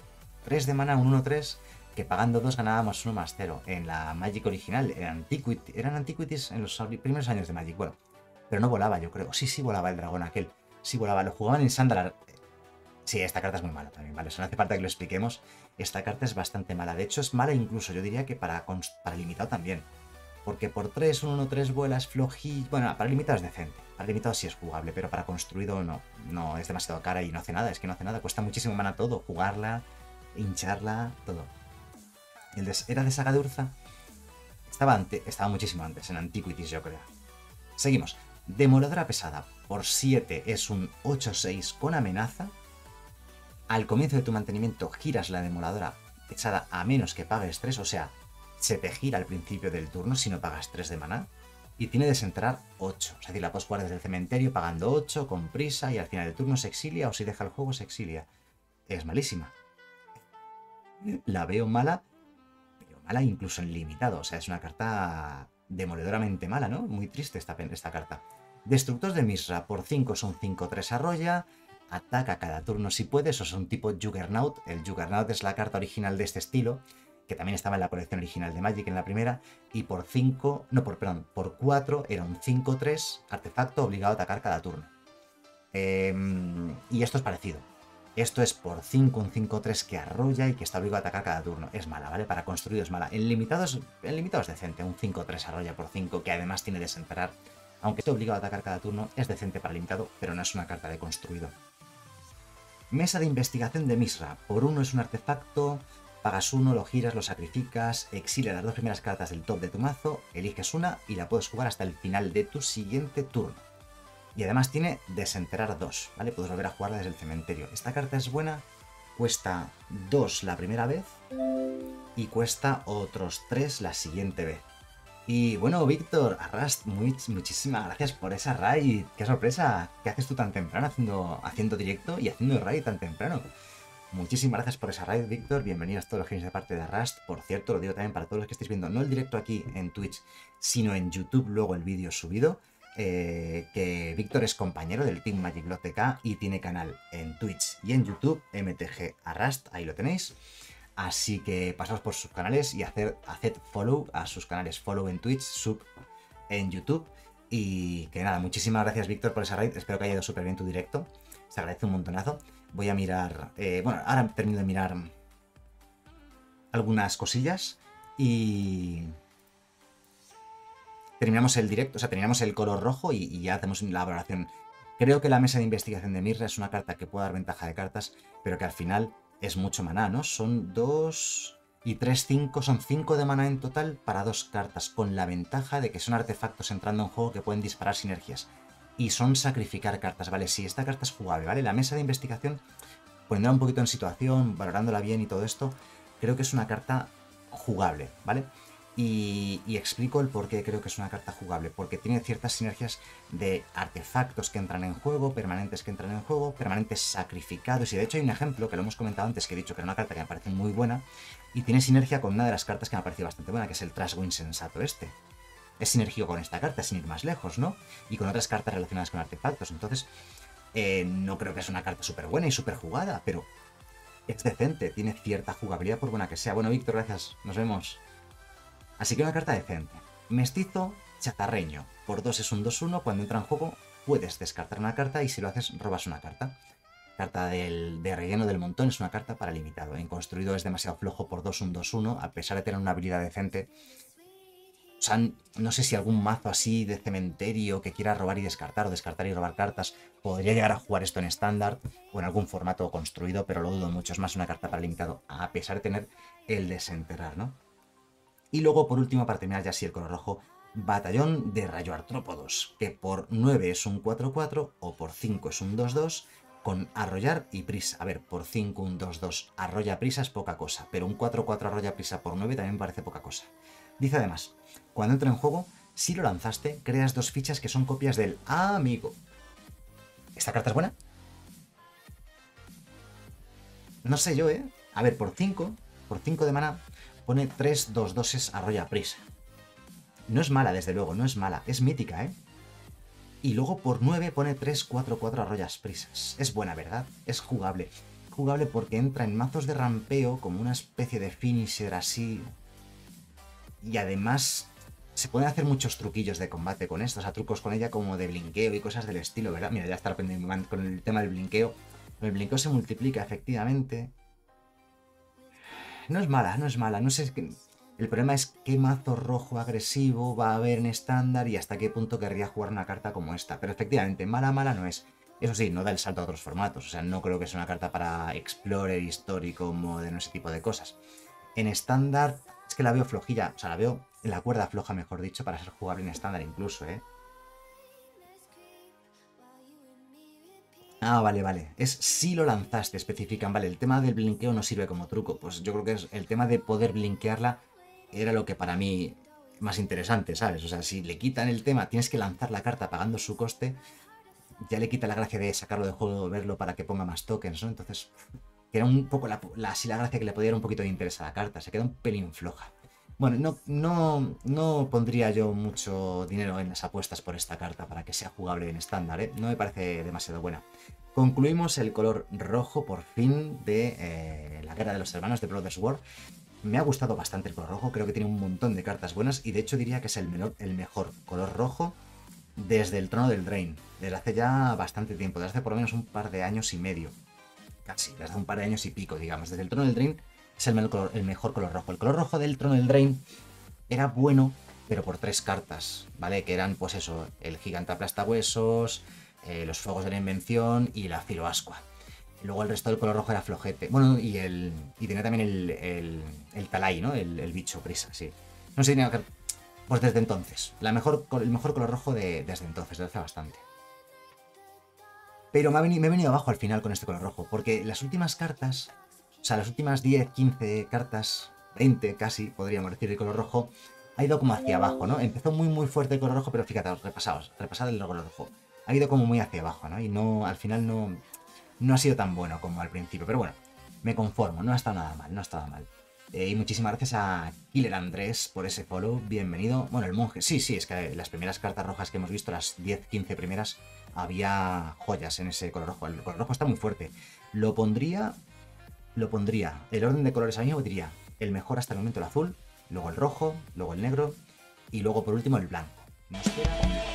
[SPEAKER 1] 3 de mana, un 1-3, que pagando 2 ganaba +1/+0. En la Magic original, eran Antiquities en los primeros años de Magic. Bueno, pero no volaba, yo creo. Sí, volaba el dragón aquel. Sí volaba. Lo jugaban en Sandar. Sí, esta carta es muy mala también, ¿vale? Eso no hace falta que lo expliquemos. Esta carta es bastante mala. De hecho, es mala incluso, yo diría que para limitado también. Porque por 3, un 1-3 vuela, es flojillo. Bueno, para limitado es decente. Para limitado sí es jugable, pero para construido no. No, es demasiado cara y no hace nada. Es que no hace nada. Cuesta muchísimo mana todo. Jugarla, hincharla, todo. Era de Saga de Urza. Estaba muchísimo antes, en Antiquities, yo creo. Seguimos. Demoledora pesada. Por 7 es un 8-6 con amenaza. Al comienzo de tu mantenimiento giras la demoledora pesada a menos que pagues 3, o sea, se te gira al principio del turno si no pagas 3 de maná. Y tiene desenterrar 8. Es decir, la puedes jugar desde el cementerio pagando 8, con prisa, y al final del turno se exilia, o si deja el juego se exilia. Es malísima. La veo mala, pero mala incluso en limitado. O sea, es una carta demoledoramente mala, ¿no? Muy triste esta carta. Destructos de Misra, por 5 son 5-3 arrolla. Ataca cada turno si puedes, o es un tipo Juggernaut. El Juggernaut es la carta original de este estilo, que también estaba en la colección original de Magic en la primera, y por 4 era un 5-3 artefacto obligado a atacar cada turno. Y esto es parecido. Esto es por 5, un 5-3 que arrolla y que está obligado a atacar cada turno. Es mala, ¿vale? Para construido es mala. En limitado es decente, un 5-3 arrolla por 5, que además tiene desenterrar. Aunque esté obligado a atacar cada turno, es decente para limitado, pero no es una carta de construido. Mesa de investigación de Misra. Por 1 es un artefacto. Pagas 1, lo giras, lo sacrificas, exilia las 2 primeras cartas del top de tu mazo, eliges una y la puedes jugar hasta el final de tu siguiente turno. Y además tiene desenterrar 2, ¿vale? Puedes volver a jugarla desde el cementerio. Esta carta es buena, cuesta 2 la primera vez y cuesta otros 3 la siguiente vez. Y bueno, Víctor, Arrast, muchísimas gracias por esa raid. ¡Qué sorpresa! ¿Qué haces tú tan temprano haciendo directo y haciendo raid tan temprano? Muchísimas gracias por esa raid, Víctor. Bienvenidos todos los genios de parte de Arrast. Por cierto, lo digo también para todos los que estéis viendo, no el directo aquí en Twitch, sino en YouTube, luego el vídeo subido, que Víctor es compañero del Team Magic Block TK y tiene canal en Twitch y en YouTube, MTG Arrast, ahí lo tenéis. Así que pasaos por sus canales y haced follow a sus canales, follow en Twitch, sub en YouTube. Y que nada, muchísimas gracias, Víctor, por esa raid. Espero que haya ido súper bien tu directo. Se agradece un montonazo. Voy a mirar... bueno, ahora termino de mirar algunas cosillas y terminamos el directo, o sea, terminamos el color rojo y ya hacemos la valoración. Creo que la mesa de investigación de Misra es una carta que puede dar ventaja de cartas, pero que al final es mucho maná, ¿no? Son 2 y 3, 5, son 5 de maná en total para 2 cartas, con la ventaja de que son artefactos entrando en juego que pueden disparar sinergias. Y son sacrificar cartas, ¿vale? Sí, esta carta es jugable, ¿vale? La mesa de investigación, poniéndola un poquito en situación, valorándola bien y todo esto, creo que es una carta jugable, ¿vale? Y explico el por qué creo que es una carta jugable, porque tiene ciertas sinergias de artefactos que entran en juego, permanentes que entran en juego, permanentes sacrificados, y de hecho hay un ejemplo que lo hemos comentado antes, que he dicho que era una carta que me parece muy buena, y tiene sinergia con una de las cartas que me ha parecido bastante buena, que es el Trasgo Insensato este. Es sinergio con esta carta, sin ir más lejos, ¿no? Y con otras cartas relacionadas con artefactos, entonces no creo que es una carta súper buena y súper jugada, pero es decente, tiene cierta jugabilidad por buena que sea. Bueno, Víctor, gracias, nos vemos. Así que una carta decente. Mestizo chatarreño. Por 2 es un 2-1. Cuando entra en juego puedes descartar una carta y si lo haces robas una carta. Carta de relleno del montón, es una carta para limitado. En construido es demasiado flojo por 2 un 2-1, a pesar de tener una habilidad decente. O sea, no sé si algún mazo así de cementerio que quiera robar y descartar, o descartar y robar cartas, podría llegar a jugar esto en estándar o en algún formato construido, pero lo dudo mucho. Es más una carta para limitado, a pesar de tener el desenterrar, ¿no? Y luego, por último, para terminar ya así el color rojo, Batallón de Rayo Artrópodos, que por 9 es un 4-4 o por 5 es un 2-2, con arrollar y prisa. A ver, por 5 un 2-2 arrolla prisa es poca cosa, pero un 4-4 arrolla prisa por 9 también parece poca cosa. Dice además, cuando entra en juego, si lo lanzaste, creas 2 fichas que son copias del amigo. ¿Esta carta es buena? No sé yo, ¿eh? A ver, por 5 de maná, pone 3 2-2 arrolla prisa. No es mala, desde luego, no es mala. Es mítica, ¿eh? Y luego por 9 pone 3-4-4 arrollas prisas. Es buena, ¿verdad? Es jugable. Jugable porque entra en mazos de rampeo como una especie de finisher así. Y además se pueden hacer muchos truquillos de combate con esto. O sea, trucos con ella como de blinqueo y cosas del estilo, ¿verdad? Mira, ya está aprendiendo con el tema del blinqueo. El blinqueo se multiplica, efectivamente. No es mala, no es mala. No sé, el problema es qué mazo rojo agresivo va a haber en estándar y hasta qué punto querría jugar una carta como esta. Pero efectivamente, mala no es. Eso sí, no da el salto a otros formatos. O sea, no creo que sea una carta para Explorer, histórico, moderno, ese tipo de cosas. En estándar, es que la veo flojilla. O sea, la veo en la cuerda floja, mejor dicho, para ser jugable en estándar incluso, ¿eh? Ah, vale. Es si lo lanzaste, especifican. Vale, el tema del blinqueo no sirve como truco. Pues yo creo que es el tema de poder blinquearla era lo que para mí más interesante, ¿sabes? O sea, si le quitan el tema, tienes que lanzar la carta pagando su coste, ya le quita la gracia de sacarlo de juego, verlo para que ponga más tokens, ¿no? Entonces, era un poco así la gracia que le podía dar un poquito de interés a la carta. Se queda un pelín floja. Bueno, no pondría yo mucho dinero en las apuestas por esta carta para que sea jugable en estándar, ¿eh? No me parece demasiado buena. Concluimos el color rojo por fin de la Guerra de los Hermanos de Brothers War. Me ha gustado bastante el color rojo, creo que tiene un montón de cartas buenas y de hecho diría que es el mejor color rojo desde el Trono del Drain, desde hace ya bastante tiempo, desde hace por lo menos un par de años y medio, casi, desde hace un par de años y pico, digamos. Desde el Trono del Drain es el mejor color rojo. El color rojo del Trono del Drain era bueno, pero por 3 cartas, ¿vale? Que eran, pues eso, el Gigante Aplastahuesos, los Fuegos de la Invención y la Filoascua. Luego el resto del color rojo era flojete. Bueno, y tenía también el Talai, ¿no? El bicho prisa, sí. No sé, pues desde entonces. El mejor color rojo desde entonces, desde hace bastante. Pero me he venido abajo al final con este color rojo, porque las últimas cartas, o sea, las últimas 10, 15 cartas, 20 casi, podríamos decir, de color rojo, ha ido como hacia abajo, ¿no? Empezó muy fuerte el color rojo, pero fíjate, repasad el color rojo. Ha ido como muy hacia abajo, ¿no? Y no, al final no ha sido tan bueno como al principio. Pero bueno, me conformo, no ha estado nada mal, no ha estado mal. Y muchísimas gracias a Killer Andrés por ese follow, bienvenido. Bueno, el monje, sí, es que las primeras cartas rojas que hemos visto, las 10, 15 primeras, había joyas en ese color rojo. El color rojo está muy fuerte. Lo pondría. El orden de colores a mí me diría el mejor hasta el momento el azul, luego el rojo, luego el negro y luego por último el blanco. Nos queda